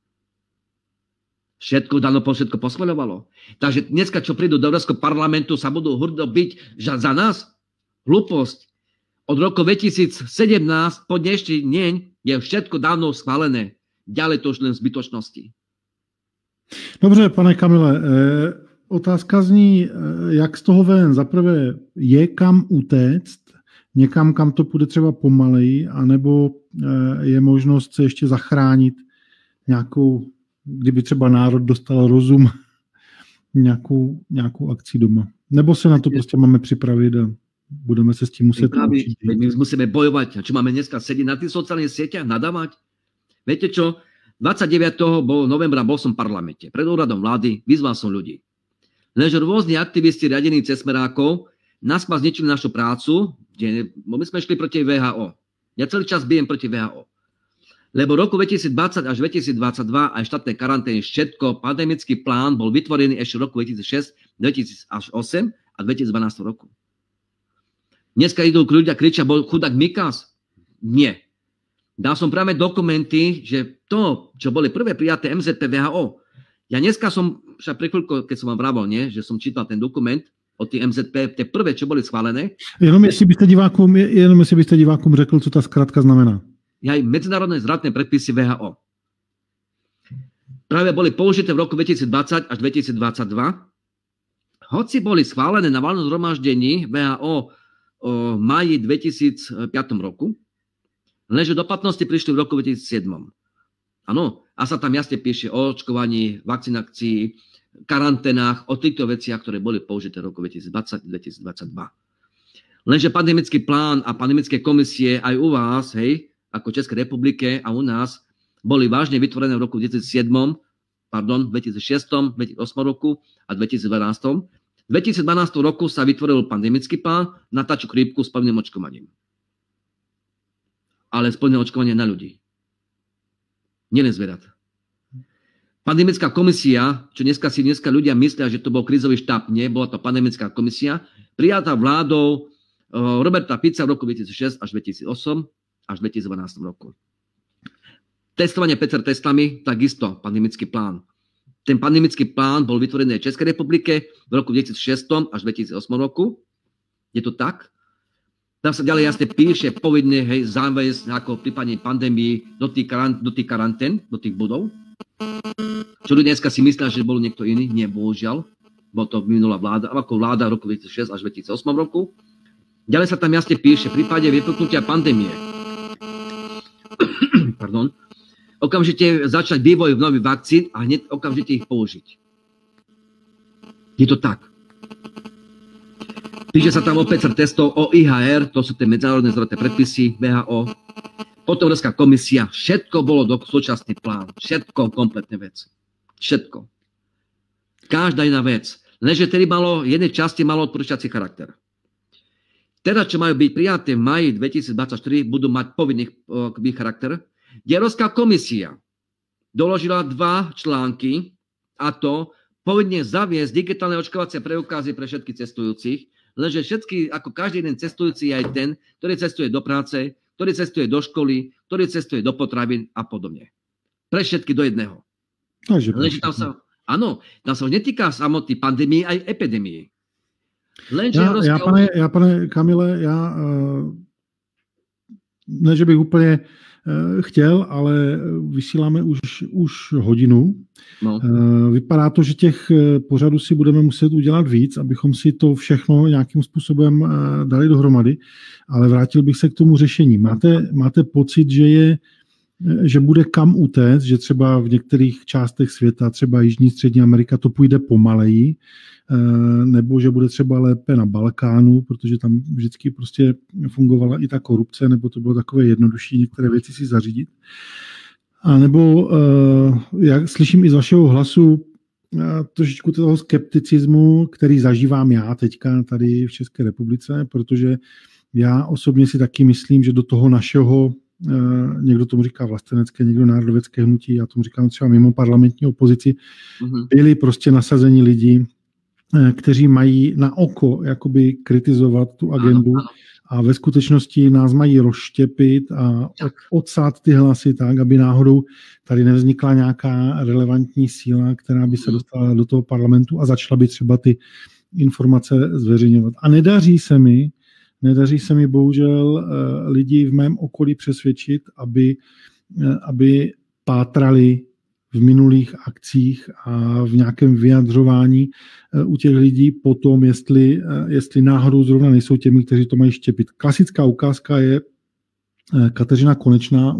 Všetko poschvaľovalo. Takže dneska, čo prídu do Európskeho parlamentu, sa budú hurdo byť za nás. Hlúposť. Od roku 2017 po dnešný deň je všetko dávno schválené. Ďalej to už len zbytočnosti. Dobře, pane Kamile, otázka zní, jak z toho ven? Zaprvé, je kam utéct, někam, kam to půjde třeba pomaleji, anebo je možnost se ještě zachránit nějakou, kdyby třeba národ dostal rozum, nějakou akci doma. Nebo se na to prostě máme připravit a budeme se s tím muset učit. My musíme bojovať. Čo máme dneska sedieť na tých sociálnych sieťach, nadávať? Viete čo? 29. novembra bol som v parlamente. Pred úradom vlády vyzval som ľudí. Lenže rôzni aktivisti riadení cez smerákov nás zničili našu prácu, kde my sme šli proti VHO. Ja celý čas bijem proti VHO. Lebo v roku 2020 až 2022 aj štátnej karantény všetko, pandemický plán bol vytvorený ešte v roku 2006, 2008 a 2012 roku. Dneska idú ľudia kričia, bol chudák Mikas? Nie. Dal som práve dokumenty, že to, čo boli prvé prijaté MZP VHO, ja dneska som, však pre chvíľku, keď som vám vravel, nie, že som čítal ten dokument od tých MZP, tie prvé, čo boli schválené. Jenom jestli byste divákům řekl, co ta zkratka znamená. Aj medzinárodné zdravotné predpisy VHO. Práve boli použité v roku 2020 až 2022. Hoci boli schválené na valnom zhromaždení VHO v máji 2005 roku, lenže do platnosti prišli v roku 2007. Áno, a sa tam jasne píše o očkovaní, vakcinácii, karanténách, o týchto veciach, ktoré boli použité v roku 2020-2022. Lenže pandemický plán a pandemické komisie aj u vás, hej, ako v Českej republike a u nás, boli vážne vytvorené v roku 2006, 2008 roku a 2012. V 2012 roku sa vytvoril pandemický plán na tačú chrípku s povinným očkovaním. Ale povinné očkovanie na ľudí. Nielen zvierat. Pandemická komisia, čo dneska ľudia myslia, že to bol krízový štáb, nie, bola to pandemická komisia, prijatá vládou Roberta Fica v roku 2006 až 2008 až 2012 roku. Testovanie PCR testami, takisto pandemický plán. Ten pandemický plán bol vytvorený v Českej republike v roku 2006 až 2008 roku. Je to tak? Tam sa ďalej jasne píše povinné záväz ako v prípadne pandémii do tých karantén, do tých budov. Čo ľudia dneska si myslia, že bol niekto iný? Nie, bohužiaľ. Bol to minulá vláda, ako vláda v roku 2006 až 2008 roku. Ďalej sa tam jasne píše v prípade vypuknutia pandémie. Okamžite začať vývoj nových vakcín a hneď okamžite ich použiť. Je to tak. Píše sa tam o PCR testov, o IHR, to sú tie medzinárodné zdravotné predpisy, WHO. Potom Európska komisia, všetko bolo súčasný plán. Všetko, kompletné vec. Všetko. Každá iná vec. Lenže tedy jednej časti malo odporúčací charakter. Teraz, čo majú byť prijaté v maji 2024, budú mať povinný charakter, kde Európska komisia doložila 2 články, a to povinne zaviesť digitálne očkovacie preukazy pre všetkých cestujúcich, lenže všetky, ako každý jeden cestujúci je aj ten, ktorý cestuje do práce, ktorý cestuje do školy, ktorý cestuje do potravín a podobne. Pre všetky do jedného. Lenže tam sa už netýka samotný pandémie, aj epidémie. Já, pane Kamile, ne, že bych úplně chtěl, ale vysíláme už hodinu. No. Vypadá to, že těch pořadů si budeme muset udělat víc, abychom si to všechno nějakým způsobem dali dohromady, ale vrátil bych se k tomu řešení. Máte pocit, že je že bude kam utéct, že třeba v některých částech světa, třeba Jižní, Střední Amerika, to půjde pomaleji, nebo že bude třeba lépe na Balkánu, protože tam vždycky prostě fungovala i ta korupce, nebo to bylo takové jednodušší některé věci si zařídit. A nebo jak slyším i z vašeho hlasu trošičku toho skepticismu, který zažívám já teďka tady v České republice, protože já osobně si taky myslím, že do toho našeho, někdo tomu říká vlastenecké, někdo národovecké hnutí, já tomu říkám třeba mimo parlamentní opozici, byli prostě nasazeni lidi, kteří mají na oko jakoby kritizovat tu agendu a ve skutečnosti nás mají rozštěpit a odsát ty hlasy tak, aby náhodou tady nevznikla nějaká relevantní síla, která by se dostala do toho parlamentu a začala by třeba ty informace zveřejňovat. A nedaří se mi bohužel lidi v mém okolí přesvědčit, aby pátrali v minulých akcích a v nějakém vyjadřování u těch lidí potom, jestli náhodou zrovna nejsou těmi, kteří to mají štěpit. Klasická ukázka je Kateřina Konečná,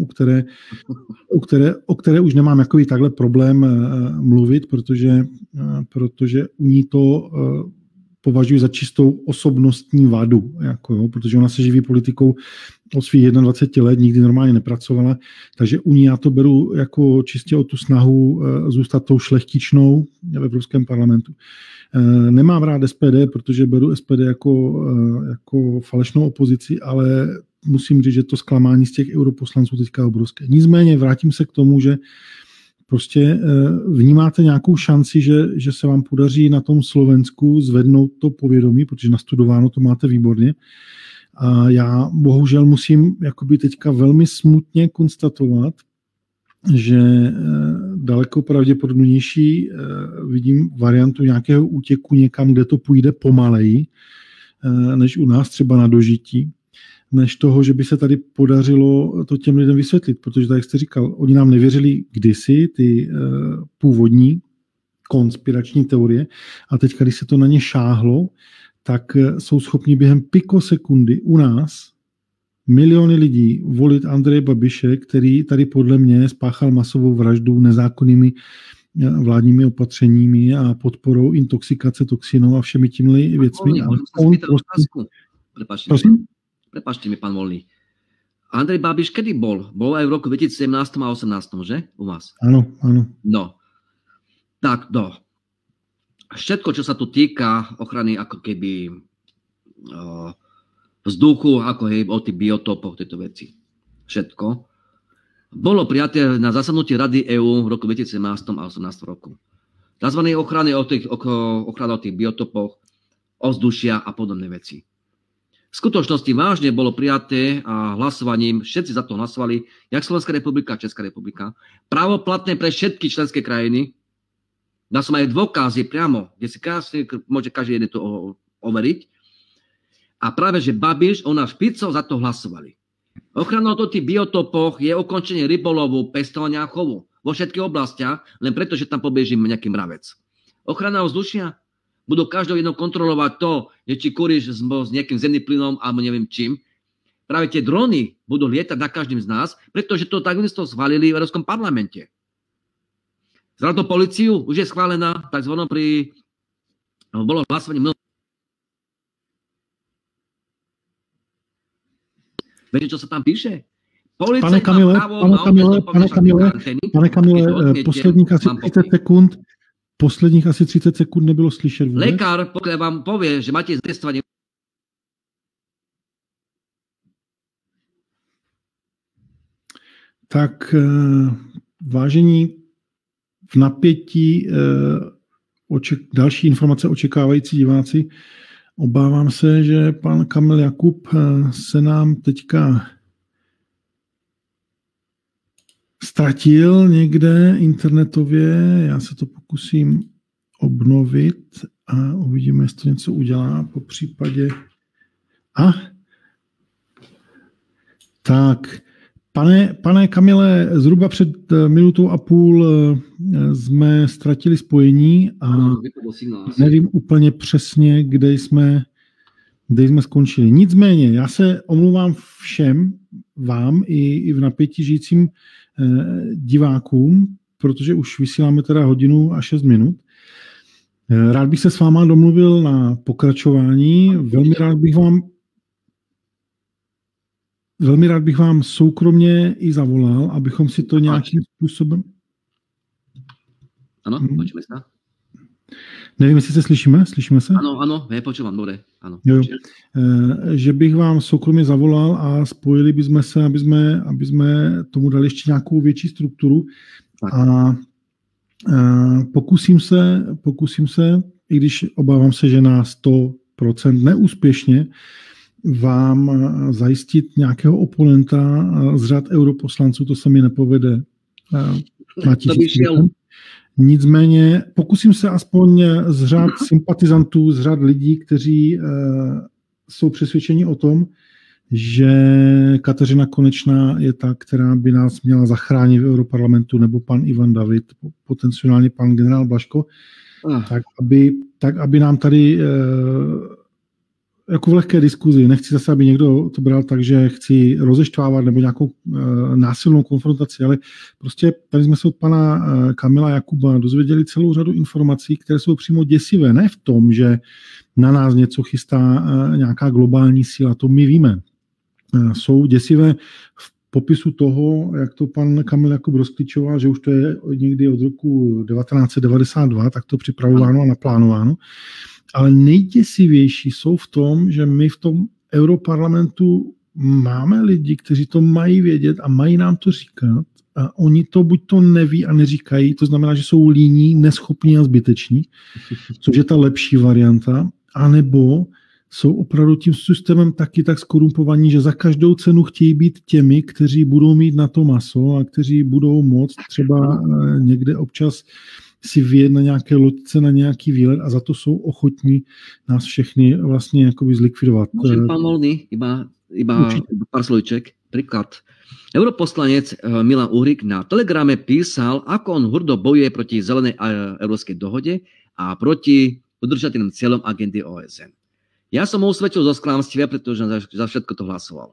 o které už nemám jakový takhle problém mluvit, protože u ní to považuji za čistou osobnostní vadu, protože ona se živí politikou od svých 21 let, nikdy normálně nepracovala, takže u ní já to beru jako čistě o tu snahu zůstat tou šlechtičnou v Evropském parlamentu. Nemám rád SPD, protože beru SPD jako falešnou opozici, ale musím říct, že to zklamání z těch europoslanců teďka je obrovské. Nicméně vrátím se k tomu, že prostě vnímáte nějakou šanci, že se vám podaří na tom Slovensku zvednout to povědomí, protože nastudováno to máte výborně. A já bohužel musím jakoby teďka velmi smutně konstatovat, že daleko pravděpodobnější vidím variantu nějakého útěku někam, kde to půjde pomaleji, než u nás třeba na dožití, než toho, že by se tady podařilo to těm lidem vysvětlit, protože tak, jak jste říkal, oni nám nevěřili kdysi, ty původní konspirační teorie, a teď, když se to na ně šáhlo, tak jsou schopni během pikosekundy u nás miliony lidí volit Andreje Babiše, který tady podle mě spáchal masovou vraždu nezákonnými vládními opatřeními a podporou intoxikace toxinou a všemi těmi věcmi. Prepáčte mi, pán Volný. Andrej Babiš kedy bol? Bol aj v roku 2017 a 2018, že? U vás. Áno. No. Tak, všetko, čo sa tu týka ochrany ako keby vzduchu, ako o tých biotopoch, tieto veci. Všetko. Bolo prijaté na zasadnutí Rady EÚ v roku 2017 a 2018 roku. Nazvané ochrany o tých biotopoch, ovzdušia a podobné veci. V skutočnosti vážne bolo prijaté a hlasovaním, všetci za to hlasovali, jak Slovenská republika a Česká republika, právoplatné pre všetky členské krajiny. Dal som aj dôkazy priamo, kde si môže každý jeden to overiť. A práve, že Babiš, ona špicov za to hlasovali. Ochrana o tých biotopoch je ukončenie rybolovu, pestovania a chovu vo všetkých oblastiach, len preto, že tam pobieží nejaký mravec. Ochrana ovzdušia, budú každou jednou kontrolovať to, že či kúriš s nejakým zemným plynom alebo neviem čím. Práve tie drony budú lietať na každým z nás, pretože to takisto schválili v Európskom parlamente. Zradnú políciu už je schválená, takzvanou bolo hlasovanie. Viete, čo sa tam píše? Pane Kamile, posledních asi 30 sekund nebylo slyšet vůbec. Lékár, pokud vám povie, že máte znestovanie. Tak vážení, v napětí další informace očekávající diváci. Obávám se, že pan Kamil Jakub se nám teďka ztratil někde internetově. Já se to pokusím obnovit a uvidíme, jestli to něco udělá po případě. Tak, pane Kamile, zhruba před minutou a půl jsme ztratili spojení a nevím úplně přesně, kde jsme skončili. Nicméně, já se omlouvám všem, vám i v napětí žijícím divákům, protože už vysíláme teda 1 hodinu a 6 minut. Rád bych se s váma domluvil na pokračování. Velmi rád bych vám soukromně i zavolal, abychom si to nějakým způsobem... Ano, počujeme se. Nevím, jestli se slyšíme. Slyšíme se? Ano, já počúvam, dobre. Ano. Že bych vám soukromně zavolal a spojili bychom se, aby jsme tomu dali ještě nějakou větší strukturu. Tak. A pokusím se, i když obávám se, že na 100% neúspěšně, vám zajistit nějakého oponenta z řad europoslanců, to se mi nepovede na 1000%. Nicméně pokusím se aspoň z řad sympatizantů, z řad lidí, kteří jsou přesvědčeni o tom, že Kateřina Konečná je ta, která by nás měla zachránit v Europarlamentu, nebo pan Ivan David, potenciálně pan generál Blažko, tak aby nám tady jako v lehké diskuzi, nechci zase, aby někdo to bral tak, že chci rozeštvávat nebo nějakou násilnou konfrontaci, ale prostě tady jsme se od pana Kamila Jakuba dozvěděli celou řadu informací, které jsou přímo děsivé. Ne v tom, že na nás něco chystá nějaká globální síla, to my víme. Jsou děsivé v popisu toho, jak to pan Kamil Jakub rozklíčoval, že už to je někdy od roku 1992, tak to připravováno a naplánováno. Ale nejděsivější jsou v tom, že my v tom Europarlamentu máme lidi, kteří to mají vědět a mají nám to říkat a oni to buď to neví a neříkají, to znamená, že jsou líní, neschopní a zbyteční, což je ta lepší varianta, anebo jsou opravdu tím systémem taky tak skorumpovaní, že za každou cenu chtějí být těmi, kteří budou mít na to maso a kteří budou moct třeba někde občas si vyjet na nějaké loďce, na nějaký výlet a za to jsou ochotní nás všechny vlastně jakoby zlikvidovat. Môžem, pán Volný, iba pár slovíček. Príklad. Europoslanec Milan Uhrík na Telegrame písal, ako on hurdo bojuje proti zelenej európskej dohode a proti udržateľným cieľom agendy OSN. Ja som ho usvedčil zo sklamstvia, pretože za všetko to hlasoval.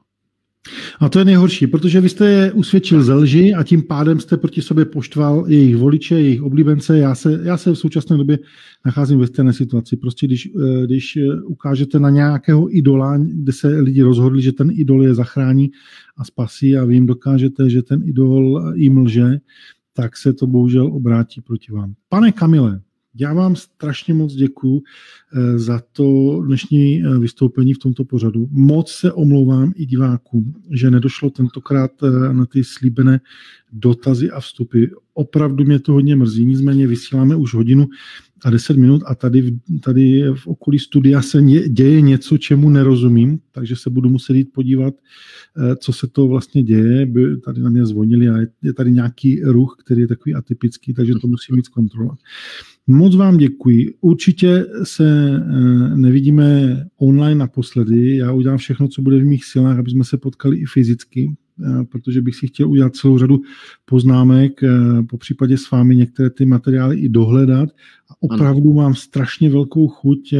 A to je nejhorší, protože vy jste je usvědčil ze lži a tím pádem jste proti sobě poštval jejich voliče, jejich oblíbence. Já se v současné době nacházím ve stejné situaci. Prostě když ukážete na nějakého idola, kde se lidi rozhodli, že ten idol je zachrání a spasí a vy jim dokážete, že ten idol jim lže, tak se to bohužel obrátí proti vám. Pane Kamile, já vám strašně moc děkuju za to dnešní vystoupení v tomto pořadu. Moc se omlouvám i divákům, že nedošlo tentokrát na ty slíbené dotazy a vstupy. Opravdu mě to hodně mrzí, nicméně vysíláme už 1 hodinu a 10 minut a tady v okolí studia se děje něco, čemu nerozumím, takže se budu muset jít podívat, co se to vlastně děje. Tady na mě zvonili a je tady nějaký ruch, který je takový atypický, takže to musím mít zkontrolovat. Moc vám děkuji. Určitě se nevidíme online naposledy. Já udělám všechno, co bude v mých silách, aby jsme se potkali i fyzicky, protože bych si chtěl udělat celou řadu poznámek, po případě s vámi některé ty materiály i dohledat. A opravdu mám strašně velkou chuť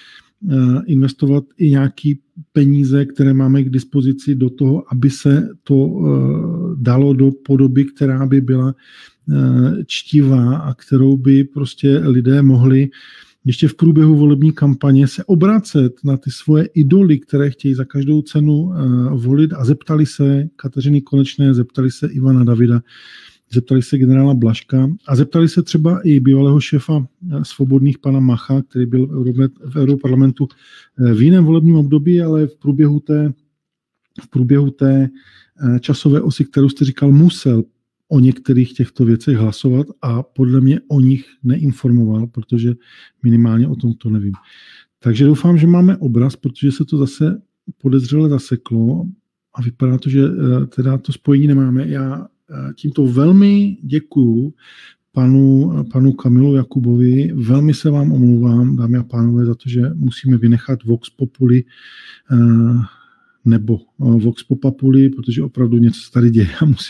investovat i nějaký peníze, které máme k dispozici do toho, aby se to dalo do podoby, která by byla čtivá a kterou by prostě lidé mohli ještě v průběhu volební kampaně se obracet na ty svoje idoly, které chtějí za každou cenu volit a zeptali se Kateřiny Konečné, zeptali se Ivana Davida, zeptali se generála Blažka a zeptali se třeba i bývalého šéfa Svobodných pana Macha, který byl v Europarlamentu v jiném volebním období, ale v průběhu té časové osy, kterou jste říkal, musel o některých těchto věcech hlasovat a podle mě o nich neinformoval, protože minimálně o tom to nevím. Takže doufám, že máme obraz, protože se to zase podezřele zaseklo a vypadá to, že teda to spojení nemáme. Já tímto velmi děkuju panu Kamilu Jakubovi. Velmi se vám omlouvám, dámy a pánové, za to, že musíme vynechat Vox Populi nebo Vox Populi, protože opravdu něco se tady děje a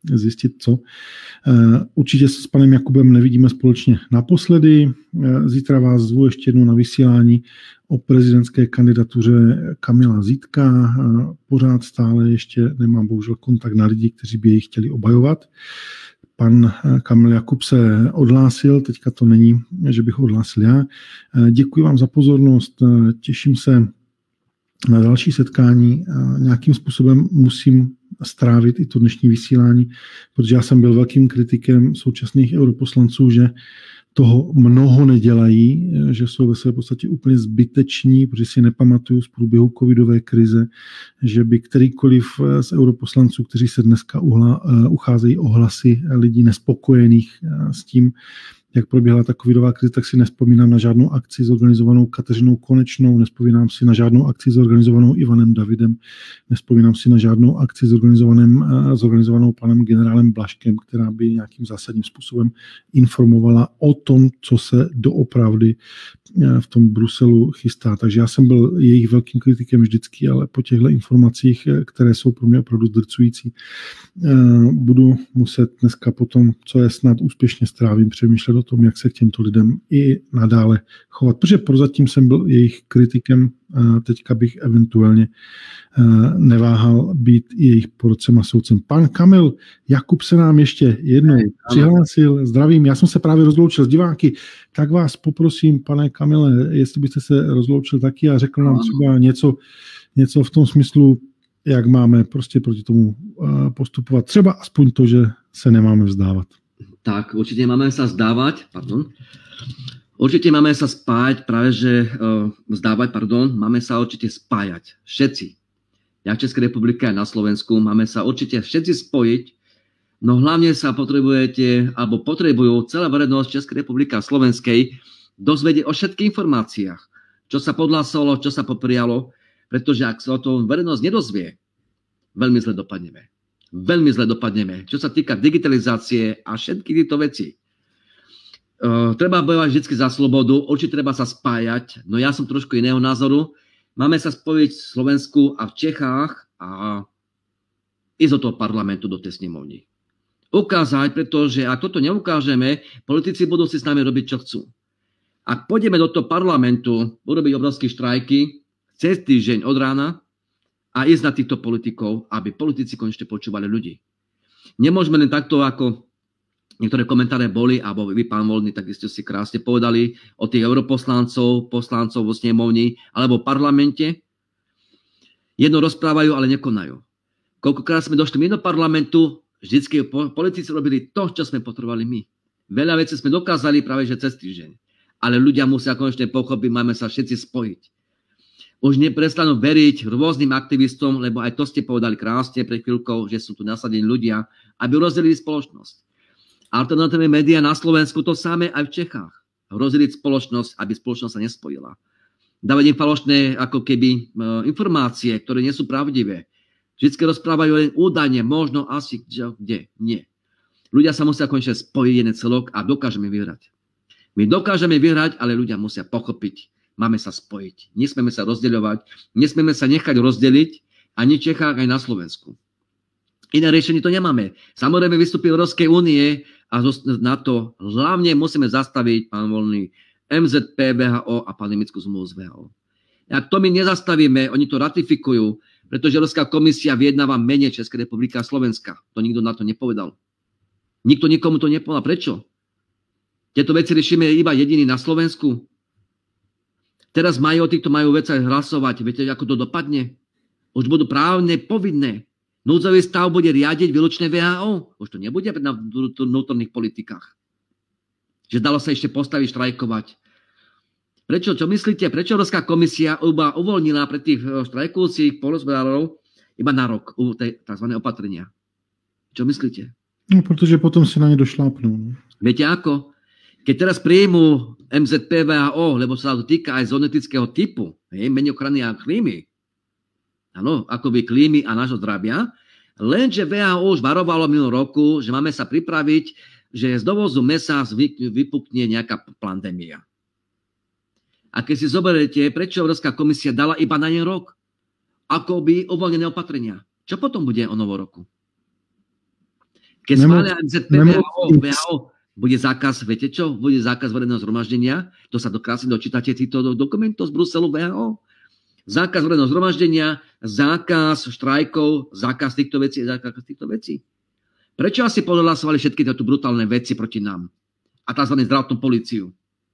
zjistit, co. Určitě se s panem Jakubem nevidíme společně naposledy. Zítra vás zvu ještě jednou na vysílání o prezidentské kandidatuře Kamila Zídka. Pořád stále ještě nemám bohužel kontakt na lidi, kteří by jej chtěli obhajovat. Pan Kamil Jakub se odhlásil, teďka to není, že bych odhlásil já. Děkuji vám za pozornost, těším se na další setkání. Nějakým způsobem musím strávit i to dnešní vysílání, protože já jsem byl velkým kritikem současných europoslanců, že toho mnoho nedělají, že jsou ve své podstatě úplně zbyteční, protože si nepamatuju z průběhu covidové krize, že by kterýkoliv z europoslanců, kteří se dneska ucházejí o hlasy lidí nespokojených s tím, jak proběhla ta covidová krize, tak si nespomínám na žádnou akci zorganizovanou Kateřinou Konečnou, nespomínám si na žádnou akci zorganizovanou Ivanem Davidem, nespomínám si na žádnou akci zorganizovanou panem generálem Blažkem, která by nějakým zásadním způsobem informovala o tom, co se doopravdy v tom Bruselu chystá. Takže já jsem byl jejich velkým kritikem vždycky, ale po těchto informacích, které jsou pro mě opravdu zdrcující, budu muset dneska potom, co je snad úspěšně strávím, přemýšlet o tom, jak se k těmto lidem i nadále chovat. Protože prozatím jsem byl jejich kritikem, teďka bych eventuálně neváhal být i jejich porodcem a soudcem. Pan Kamil Jakub se nám ještě jednou přihlásil. Zdravím, já jsem se právě rozloučil s diváky, tak vás poprosím, pane Kamile, jestli byste se rozloučil taky a řekl nám třeba něco v tom smyslu, jak máme prostě proti tomu postupovat. Třeba aspoň to, že se nemáme vzdávat. Tak, určite máme sa zdávať, určite máme sa spájať, máme sa určite spájať, všetci. Jak v Českej republike aj na Slovensku, máme sa určite všetci spojiť, no hlavne sa potrebujú celá verejnosť Českej republiky a Slovenskej dozvedieť o všetkých informáciách, čo sa podhlásalo, čo sa poprijalo, pretože ak sa o tom verejnosť nedozvie, veľmi zle dopadneme. Veľmi zle dopadneme. Čo sa týka digitalizácie a všetky tieto veci. Treba bojovať vždy za slobodu, určite treba sa spájať, no ja som trošku iného názoru. Máme sa spojiť v Slovensku a v Čechách a ísť do toho parlamentu, do tej snemovny. Ukázať, pretože ak toto neukážeme, politici budú si s nami robiť, čo chcú. Ak pôjdeme do toho parlamentu, budú byť obrovské štrajky, cez týždeň od rána, a ísť na týchto politikov, aby politici konečne počúvali ľudí. Nemôžeme len takto, ako niektoré komentáre boli, alebo vy, pán Voľný, tak ste si krásne povedali o tých poslancov vo snemovni alebo v parlamente. Jedno rozprávajú, ale nekonajú. Koľkokrát sme došli do parlamentu, vždycky politici robili to, čo sme potrebovali my. Veľa vecí sme dokázali práve že cez týždeň. Ale ľudia musia konečne pochopiť, máme sa všetci spojiť. Už neprestanú veriť rôznym aktivistom, lebo aj to ste povedali krásne pred chvíľkou, že sú tu nasadení ľudia, aby rozdelili spoločnosť. Alternatívne médiá na Slovensku to samé aj v Čechách. Rozdeliť spoločnosť, aby spoločnosť sa nespojila. Dávať im falošné ako keby informácie, ktoré nie sú pravdivé. Vždycky rozprávajú len údajne, možno asi kde. Nie. Ľudia sa musia konečne spojiť jeden celok a dokážeme vyhrať. My dokážeme vyhrať, ale ľudia musia pochopiť. Máme sa spojiť. Nesmieme sa rozdeľovať. Nesmieme sa nechať rozdeliť ani v Čechách, aj na Slovensku. Iné riešenie to nemáme. Samozrejme vystúpiť Európskej únie a na to hlavne musíme zastaviť, pán Voľný, MZP, VHO a pandemickú zmluvu z VHO. Ak to my nezastavíme, oni to ratifikujú, pretože Európska komisia vyjednáva mene Českej republiky a Slovenska. To nikto na to nepovedal. Nikto nikomu to nepovedal. Prečo? Tieto veci riešime iba jediný na Slovensku. Teraz o týchto majú veciach hlasovať. Viete, ako to dopadne? Už budú právne povinné. Núdzový stav bude riadiť výlučne VHO. Už to nebude na vnútorných politikách. Že dalo sa ešte postaviť, štrajkovať. Prečo? Čo myslíte? Prečo Európska komisia uvoľnila pre tých štrajkujúcich poľnohospodárov iba na rok tzv. Opatrenia? Čo myslíte? No, protože potom si na ne došlápnú. Viete ako? Keď teraz príjmu MZP, VHO, lebo sa to týka aj zoonetického typu, menej ochrany a klímy, áno, akoby klímy a nášho zdravia, lenže VHO už varovalo minulý roku, že máme sa pripraviť, že z dovozu mesa vypukne nejaká pandémia. A keď si zoberiete, prečo Európska komisia dala iba na jeden rok, akoby uvoľnené opatrenia. Čo potom bude o novom roku? Keď schvália MZP, VHO, bude zákaz, viete čo? Bude zákaz verejného zhromaždenia. To sa krásne dočítate týchto dokumentov z Bruselu VHO. Zákaz verejného zhromaždenia, zákaz štrajkov, zákaz týchto vecí. Prečo asi podhlasovali všetky tieto brutálne veci proti nám? A tzv. Zdravotnú políciu.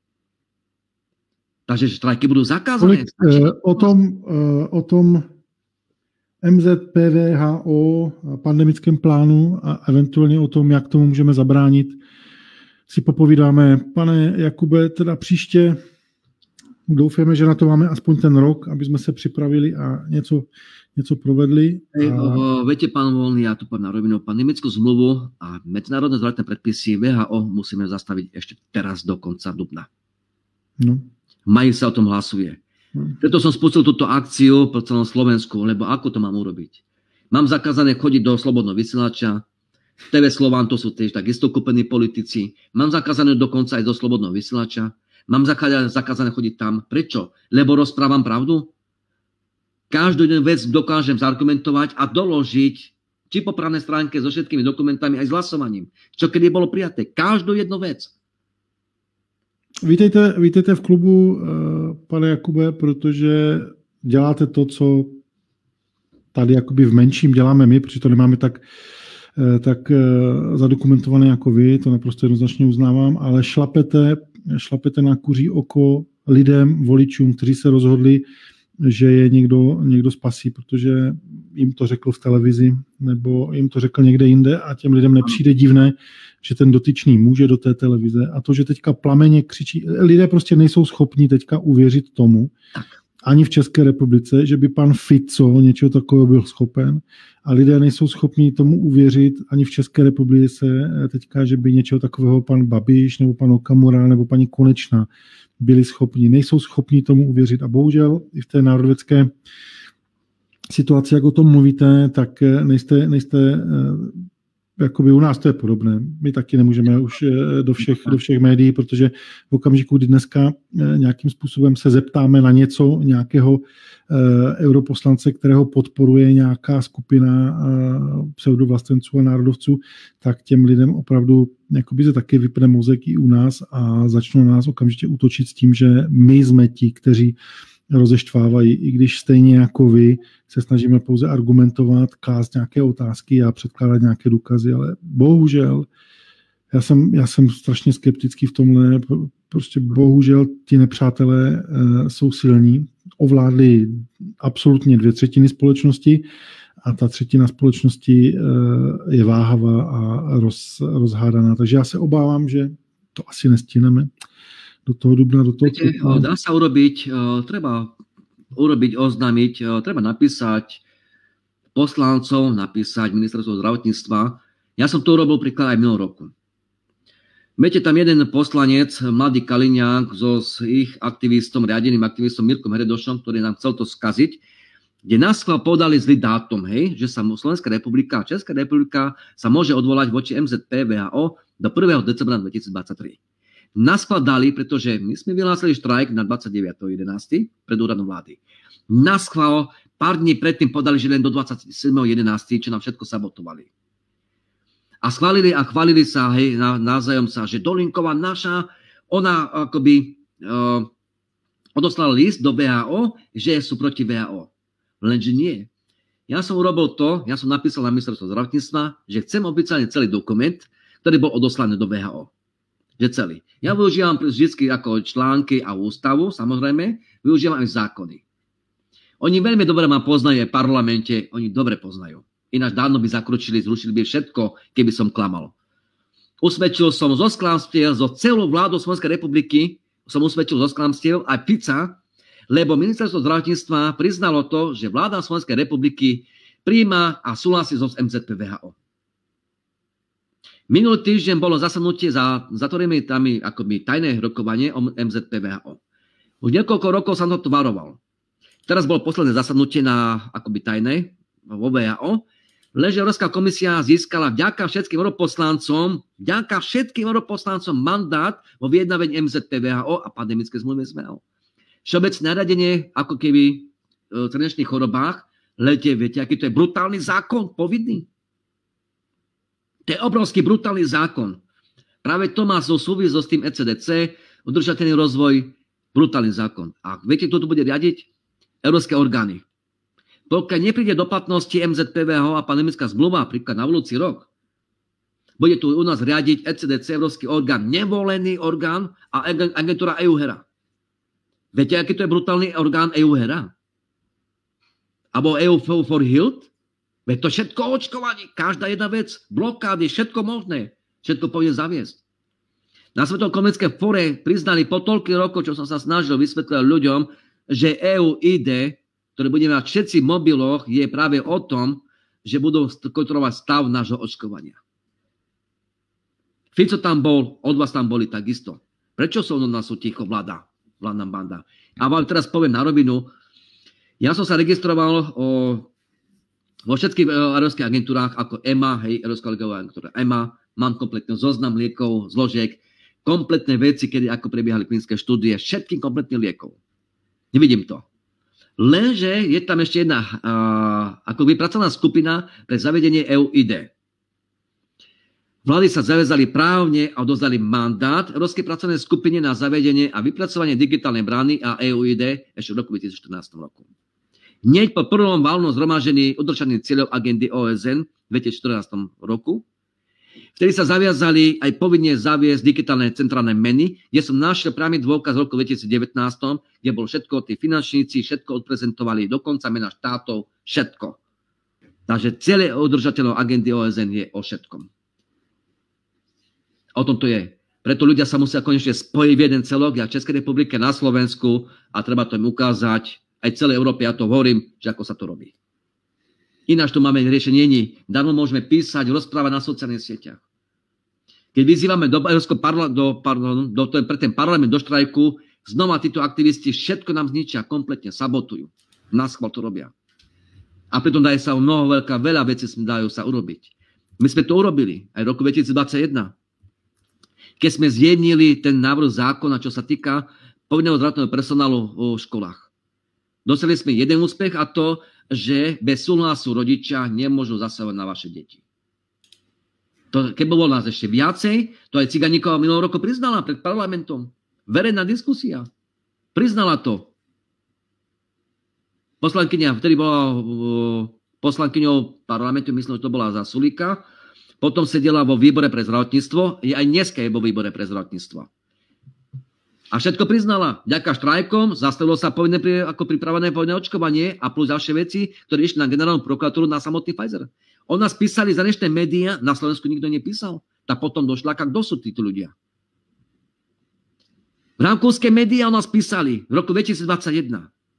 Takže štrajky budú zakázané. O tom MZP, VHO, pandemickém plánu a eventuálně o tom, jak tomu můžeme zabránit, si popovídáme. Pane Jakube, teda příště doufáme, že na to máme aspoň ten rok, aby jsme se připravili a něco provedli. Viete, pán Voľný, ja tu poviem na rovinu, pandemickú zmluvu a medzinárodné zdravotné predpisy VHO musíme zastaviť ešte teraz do konca dubna. No. Mají sa o tom hlasuje. Preto som spustil túto akciu po celom Slovensku, lebo ako to mám urobiť? Mám zakázané chodiť do slobodného vysielača, TV Slován, to sú tiež takisto kúpení politici, mám zakázané dokonca aj do slobodného vysielača, mám zakázané chodiť tam. Prečo? Lebo rozprávam pravdu? Každú jednu vec dokážem zargumentovať a doložiť či po právnej stránke so všetkými dokumentami aj s hlasovaním. Čo kedy bolo prijaté? Každú jednu vec. Vítejte v klubu, pane Jakube, protože děláte to, co tady jakoby v menším děláme my, protože to nemáme tak zadokumentované jako vy, to naprosto jednoznačně uznávám, ale šlapete na kuří oko lidem, voličům, kteří se rozhodli, že je někdo spasí, protože jim to řekl v televizi nebo jim to řekl někde jinde a těm lidem nepřijde divné, že ten dotyčný může do té televize a to, že teďka plameně křičí, lidé prostě nejsou schopni teďka uvěřit tomu, ani v České republice, že by pan Fico něčeho takového byl schopen a lidé nejsou schopni tomu uvěřit ani v České republice teďka, že by něčeho takového pan Babiš nebo pan Okamura nebo paní Konečná byli schopni, nejsou schopni tomu uvěřit a bohužel i v té národovecké situaci, jak o tom mluvíte, tak nejste jakoby u nás to je podobné. My taky nemůžeme už do všech médií, protože v okamžiku, kdy dneska nějakým způsobem se zeptáme na něco, nějakého europoslance, kterého podporuje nějaká skupina pseudovlastenců a národovců, tak těm lidem opravdu jakoby se taky vypne mozek i u nás a začnou nás okamžitě útočit s tím, že my jsme ti, kteří rozeštvávají, i když stejně jako vy se snažíme pouze argumentovat, klást nějaké otázky a předkládat nějaké důkazy, ale bohužel já jsem strašně skeptický v tomhle, prostě bohužel ti nepřátelé jsou silní, ovládli absolutně 2/3 společnosti a ta 1/3 společnosti je váhavá a rozhádaná, takže já se obávám, že to asi nestihneme. Do toho dubna, do toho... Viete, dá sa urobiť, treba oznámiť, treba napísať poslancov, napísať ministerstvo zdravotníctva. Ja som to urobil príklad aj minulý roku. Viete, tam jeden poslanec, mladý Kaliňák, s ich aktivistom, riadeným aktivistom Mirkom Heredošom, ktorý nám chcel to skaziť, kde naschvál podali zlý dátum, hej, že sa Slovenská republika a Česká republika sa môže odvolať voči MZP VHO do 1. decembra 2023. Naschvál, pretože my sme vyhlásili štrajk na 29.11. pred úradom vlády. Naschvál pár dní predtým podali, že len do 27.11., čo nám všetko sabotovali. A chválili sa, hej, navzájom sa, že Dolinková naša, ona akoby odoslala list do VHO, že sú proti VHO. Lenže nie. Ja som urobil to, ja som napísal na ministerstvo zdravotníctva, že chcem oficiálne celý dokument, ktorý bol odoslaný do VHO. Že celý. Ja využívam vždy ako články a ústavu, samozrejme, využívam aj zákony. Oni veľmi dobre ma poznajú aj v parlamente, oni dobre poznajú. Ináč dávno by zakročili, zrušili by všetko, keby som klamal. Usvedčil som zo sklamstiev, zo celú vládu Slovenskej republiky, som usvedčil zo sklamstiev aj Fica, lebo ministerstvo zdravotníctva priznalo to, že vláda Slovenskej republiky prijíma a súhlasí so MZP VHO. Minulý týždeň bolo zasadnutie za zatvorenými tami akoby tajné rokovanie o MZP VHO. Už niekoľko rokov som to varoval. Teraz bolo posledné zasadnutie na akoby tajné vo VHO, lenže Európska komisia získala vďaka všetkým europoslancom mandát vo vyjednávení MZP VHO a pandemické zmluvy s VHO. Všeobecné nariadenie ako keby v srdečných chorobách, viete, aký to je brutálny zákon, povinný. To je obrovský brutálny zákon. Práve to má súvisť s tým ECDC, udržateľný rozvoj, brutálny zákon. A viete, kto to bude riadiť? Európske orgány. Pokiaľ nepríde do platnosti MZPVH a pandemická zmluva, napríklad na budúci rok, bude tu u nás riadiť ECDC, Európsky orgán, nevolený orgán a agentúra EUHERA. Viete, aký to je brutálny orgán EUHERA? Alebo EU for Health? Veď to všetko očkovanie, každá jedna vec, blokády, všetko možné, všetko povie zaviesť. Na Svetovom ekonomickom fóre priznali po toľkých rokov, čo som sa snažil vysvetľovať ľuďom, že EUID, ktoré budeme mať všetci v mobiloch, je práve o tom, že budú kontrolovať stav nášho očkovania. Fico tam bol, od vás tam boli takisto. Prečo sú u nás ticho vládna banda? A vám teraz poviem na rovinu, ja som sa registroval vo všetkých európskych agentúrách ako EMA, hej, Európska lieková agentúra EMA, mám kompletný zoznam liekov, zložiek, kompletné veci, kedy ako prebiehali klinické štúdie, všetkých kompletných liekov. Nevidím to. Lenže je tam ešte jedna ako vypracovaná skupina pre zavedenie EUID. Vlády sa zaviazali právne a odozdali mandát Európskej pracovnej skupine na zavedenie a vypracovanie digitálnej brány a EUID ešte v roku 2014 roku. Hneď po prvom valnom zhromaždení udržaných cieľov agendy OSN v 2014 roku, vtedy sa zaviazali aj povinne zaviesť digitálne centrálne meny, kde som našiel priamy dôkaz v roku 2019, kde bol všetko, tí finančníci, všetko odprezentovali, dokonca mena štátov, všetko. Takže celé udržateľov agendy OSN je o všetkom. O tom to je. Preto ľudia sa musia konečne spojiť v jeden celok, ja v Českej republike, na Slovensku, a treba to im ukázať, aj celej Európe, ja to hovorím, že ako sa to robí. Ináč tu máme riešenie, darmo môžeme písať, rozprávať na sociálnych sieťach. Keď vyzývame pre ten parlament do štrajku, znova títo aktivisti všetko nám zničia, kompletne sabotujú. Naschvál to robia. A pritom dajú sa veľa vecí dajú sa urobiť. My sme to urobili aj v roku 2021. Keď sme zjemnili ten návrh zákona, čo sa týka povinného zdravotného personálu v školách. Dosiahli sme jeden úspech a to, že bez súhlasu rodičia nemôžu zasahovať na vaše deti. Keď bolo nás ešte viacej, to aj Ciganíková minulého roku priznala pred parlamentom. Verejná diskusia. Priznala to. Poslankyňa, vtedy bola poslankyňou parlamentu, myslím, že to bola za Sulíka, potom sedela vo výbore pre zdravotníctvo, aj dneska je vo výbore pre zdravotníctvo. A všetko priznala. Vďaka štrajkom zastavilo sa ako pripravené povinné očkovanie a plus ďalšie veci, ktoré išli na generálnu prokuratúru na samotný Pfizer. O nás písali zahraničné médiá, na Slovensku nikto nepísal. Tak potom došla, kto sú títo ľudia. Rakúske médiá o nás písali v roku 2021.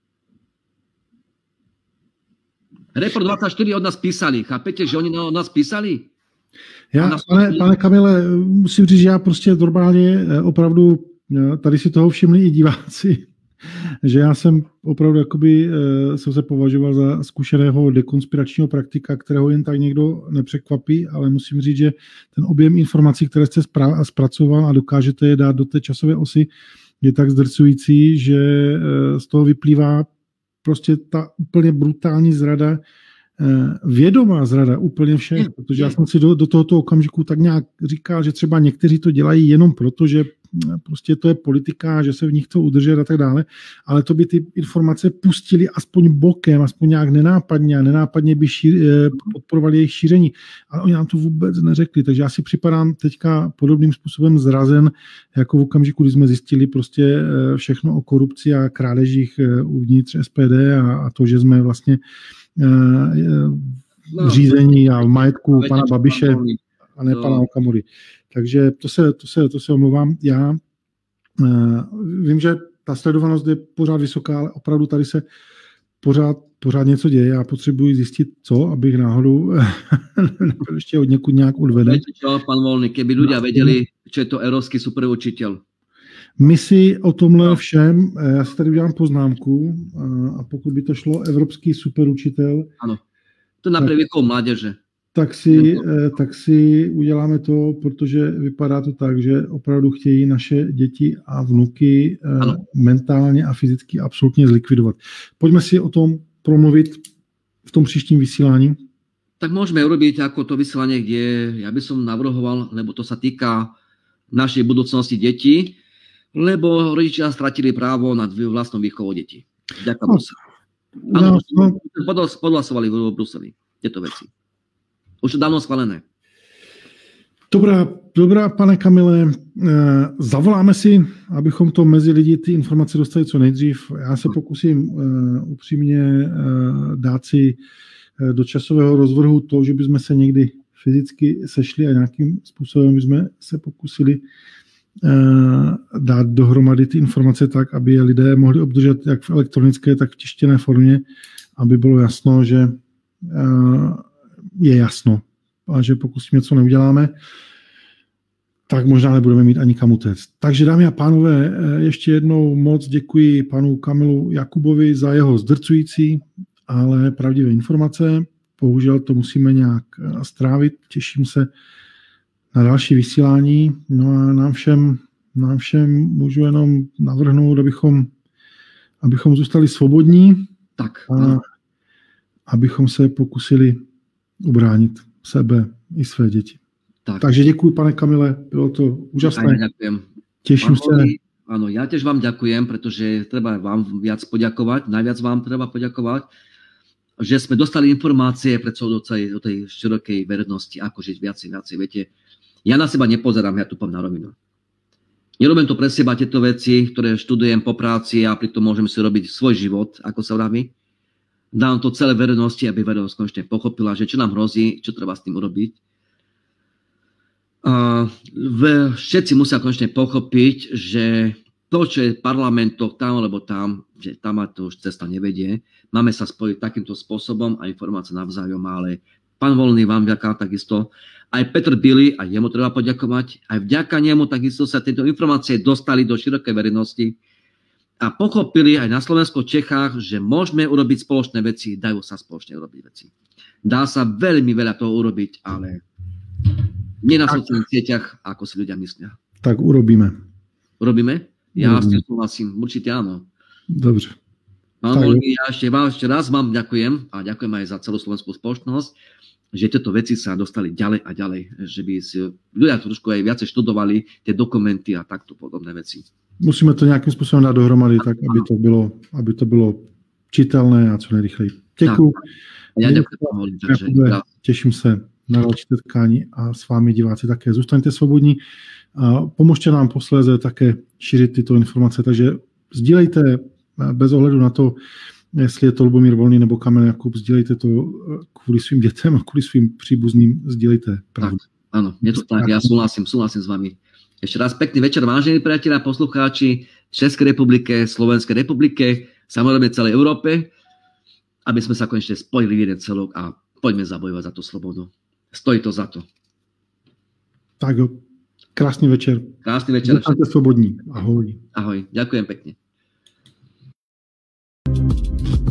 Report 24 od nás písali. Chápete, že oni o nás písali? Já, pane Kamile, musím říct, že já prostě normálně opravdu tady si toho všimli i diváci, že já jsem opravdu jsem se považoval za zkušeného dekonspiračního praktika, kterého jen tak někdo nepřekvapí, ale musím říct, že ten objem informací, které jste zpracoval a dokážete je dát do té časové osy, je tak zdrcující, že z toho vyplývá prostě ta úplně brutální zrada, vědomá zrada úplně všech, protože já jsem si do tohoto okamžiku tak nějak říkal, že třeba někteří to dělají jenom proto, že prostě to je politika, že se v nich chcou udržet a tak dále, ale to by ty informace pustili aspoň bokem, aspoň nějak nenápadně a nenápadně by podporovali jejich šíření, ale oni nám to vůbec neřekli, takže já si připadám teďka podobným způsobem zrazen, jako v okamžiku, kdy jsme zjistili prostě všechno o korupci a krádežích uvnitř SPD a to, že jsme vlastně řízení a v majetku pana Babiše a ne pana Okamury. Takže to se omlouvám. Já vím, že ta sledovanost je pořád vysoká, ale opravdu tady se pořád něco děje. Já potřebuji zjistit, co, abych náhodou nebyl ještě od někud nějak odveden. Viete čo, pán Volný, keby ľudia vedeli, čo je to európsky superučiteľ. My si o tomhle všem, já si tady udělám poznámku a pokud by to šlo evropský superučitel. Ano, to na věkou mládeže. Tak si uděláme to, protože vypadá to tak, že opravdu chtějí naše děti a vnuky mentálně a fyzicky absolutně zlikvidovat. Pojďme si o tom promluvit v tom příštím vysílání. Tak môžeme urobiť ako to vysielanie, kde ja by som navrhoval, lebo to sa týka našej budúcnosti detí, lebo rodičia stratili právo nad vlastnou výchovou detí. Ďakujem sa. Áno, podhlasovali v Bruseli tieto veci. Už dávno schválené. Dobrá, pane Kamile, zavoláme si, abychom to mezi lidi ty informace dostali co nejdřív. Já se pokusím upřímně dát si do časového rozvrhu to, že bychom se někdy fyzicky sešli a nějakým způsobem bychom se pokusili dát dohromady ty informace tak, aby je lidé mohli obdržet jak v elektronické, tak v tištěné formě, aby bylo jasno, že je jasno. A že pokud s tím něco neuděláme, tak možná nebudeme mít ani kam utéct. Takže dámy a pánové, ještě jednou moc děkuji panu Kamilu Jakubovi za jeho zdrcující, ale pravdivé informace. Bohužel to musíme nějak strávit. Těším se na další vysílání. No a nám všem můžu jenom navrhnout, abychom zůstali svobodní a abychom se pokusili ubránit sebe i své děti. Takže děkuji, pane Kamile, bylo to úžasné. Ďakujem. Těším se. Áno, ja tiež vám ďakujem, pretože treba vám viac poďakovať, najviac vám treba poďakovať, že sme dostali informácie do tej širokej verejnosti, ako žiť viacej. Viete, ja na seba nepozerám, ja tu poviem na rovinu. Nerobím to pre seba tieto veci, ktoré študujem po práci a pritom môžem si robiť svoj život, ako sa vraví. Dám to celé verejnosti, aby verejnosť konečne pochopila, že čo nám hrozí, čo treba s tým urobiť. Všetci musia konečne pochopiť, že to, čo je v parlamentoch tam alebo tam, že tam to už cesta nevedie. Máme sa spojiť takýmto spôsobom a informácie navzájom, ale pán Volný vám ďaká takisto. Aj Petr Billy, aj jemu treba poďakovať. Aj vďaka nemu takisto sa tieto informácie dostali do širokej verejnosti a pochopili aj na Slovensku, Čechách, že môžeme urobiť spoločné veci, dajú sa spoločne urobiť veci. Dá sa veľmi veľa toho urobiť, ale nie na sociálnych sieťach, ako si ľudia myslia. Tak urobíme. Urobíme? Ja s tým súhlasím, určite áno. Dobře. Pán Volný, ja ešte raz vám ďakujem a ďakujem aj za celú slovenskú spoločnosť, že tieto veci sa dostali ďalej a ďalej, že by si ľudia trošku aj viacej študovali tie dokumenty a takto podobné veci. Musíme to nějakým způsobem dát dohromady, tak aby to bylo čitelné a co nejrychleji. Děkuji. Ja ďakujem. Těším se na další setkání a s vámi diváci také. Zůstaňte svobodní a pomožte nám posléze také šířit tyto informace, takže sdílejte bez ohledu na to, jestli je to Lubomír Volný nebo Kamil Jakub, sdílejte to kvůli svým dětem a kvůli svým příbuzným, sdílejte pravdu. Áno, je to tak, ja súhlasím s vami. Ešte raz pekný večer, vážení priatelia, poslucháči v Českej republike, Slovenskej republike, samozrejme celej Európe, aby sme sa konečne spojili v jeden celok a poďme zabojovať za tú slobodu. Stojí to za to. Tak jo, krásný večer. Krásny večer. Buďte svobodní. Ahoj. Ahoj, ďakujem pekne.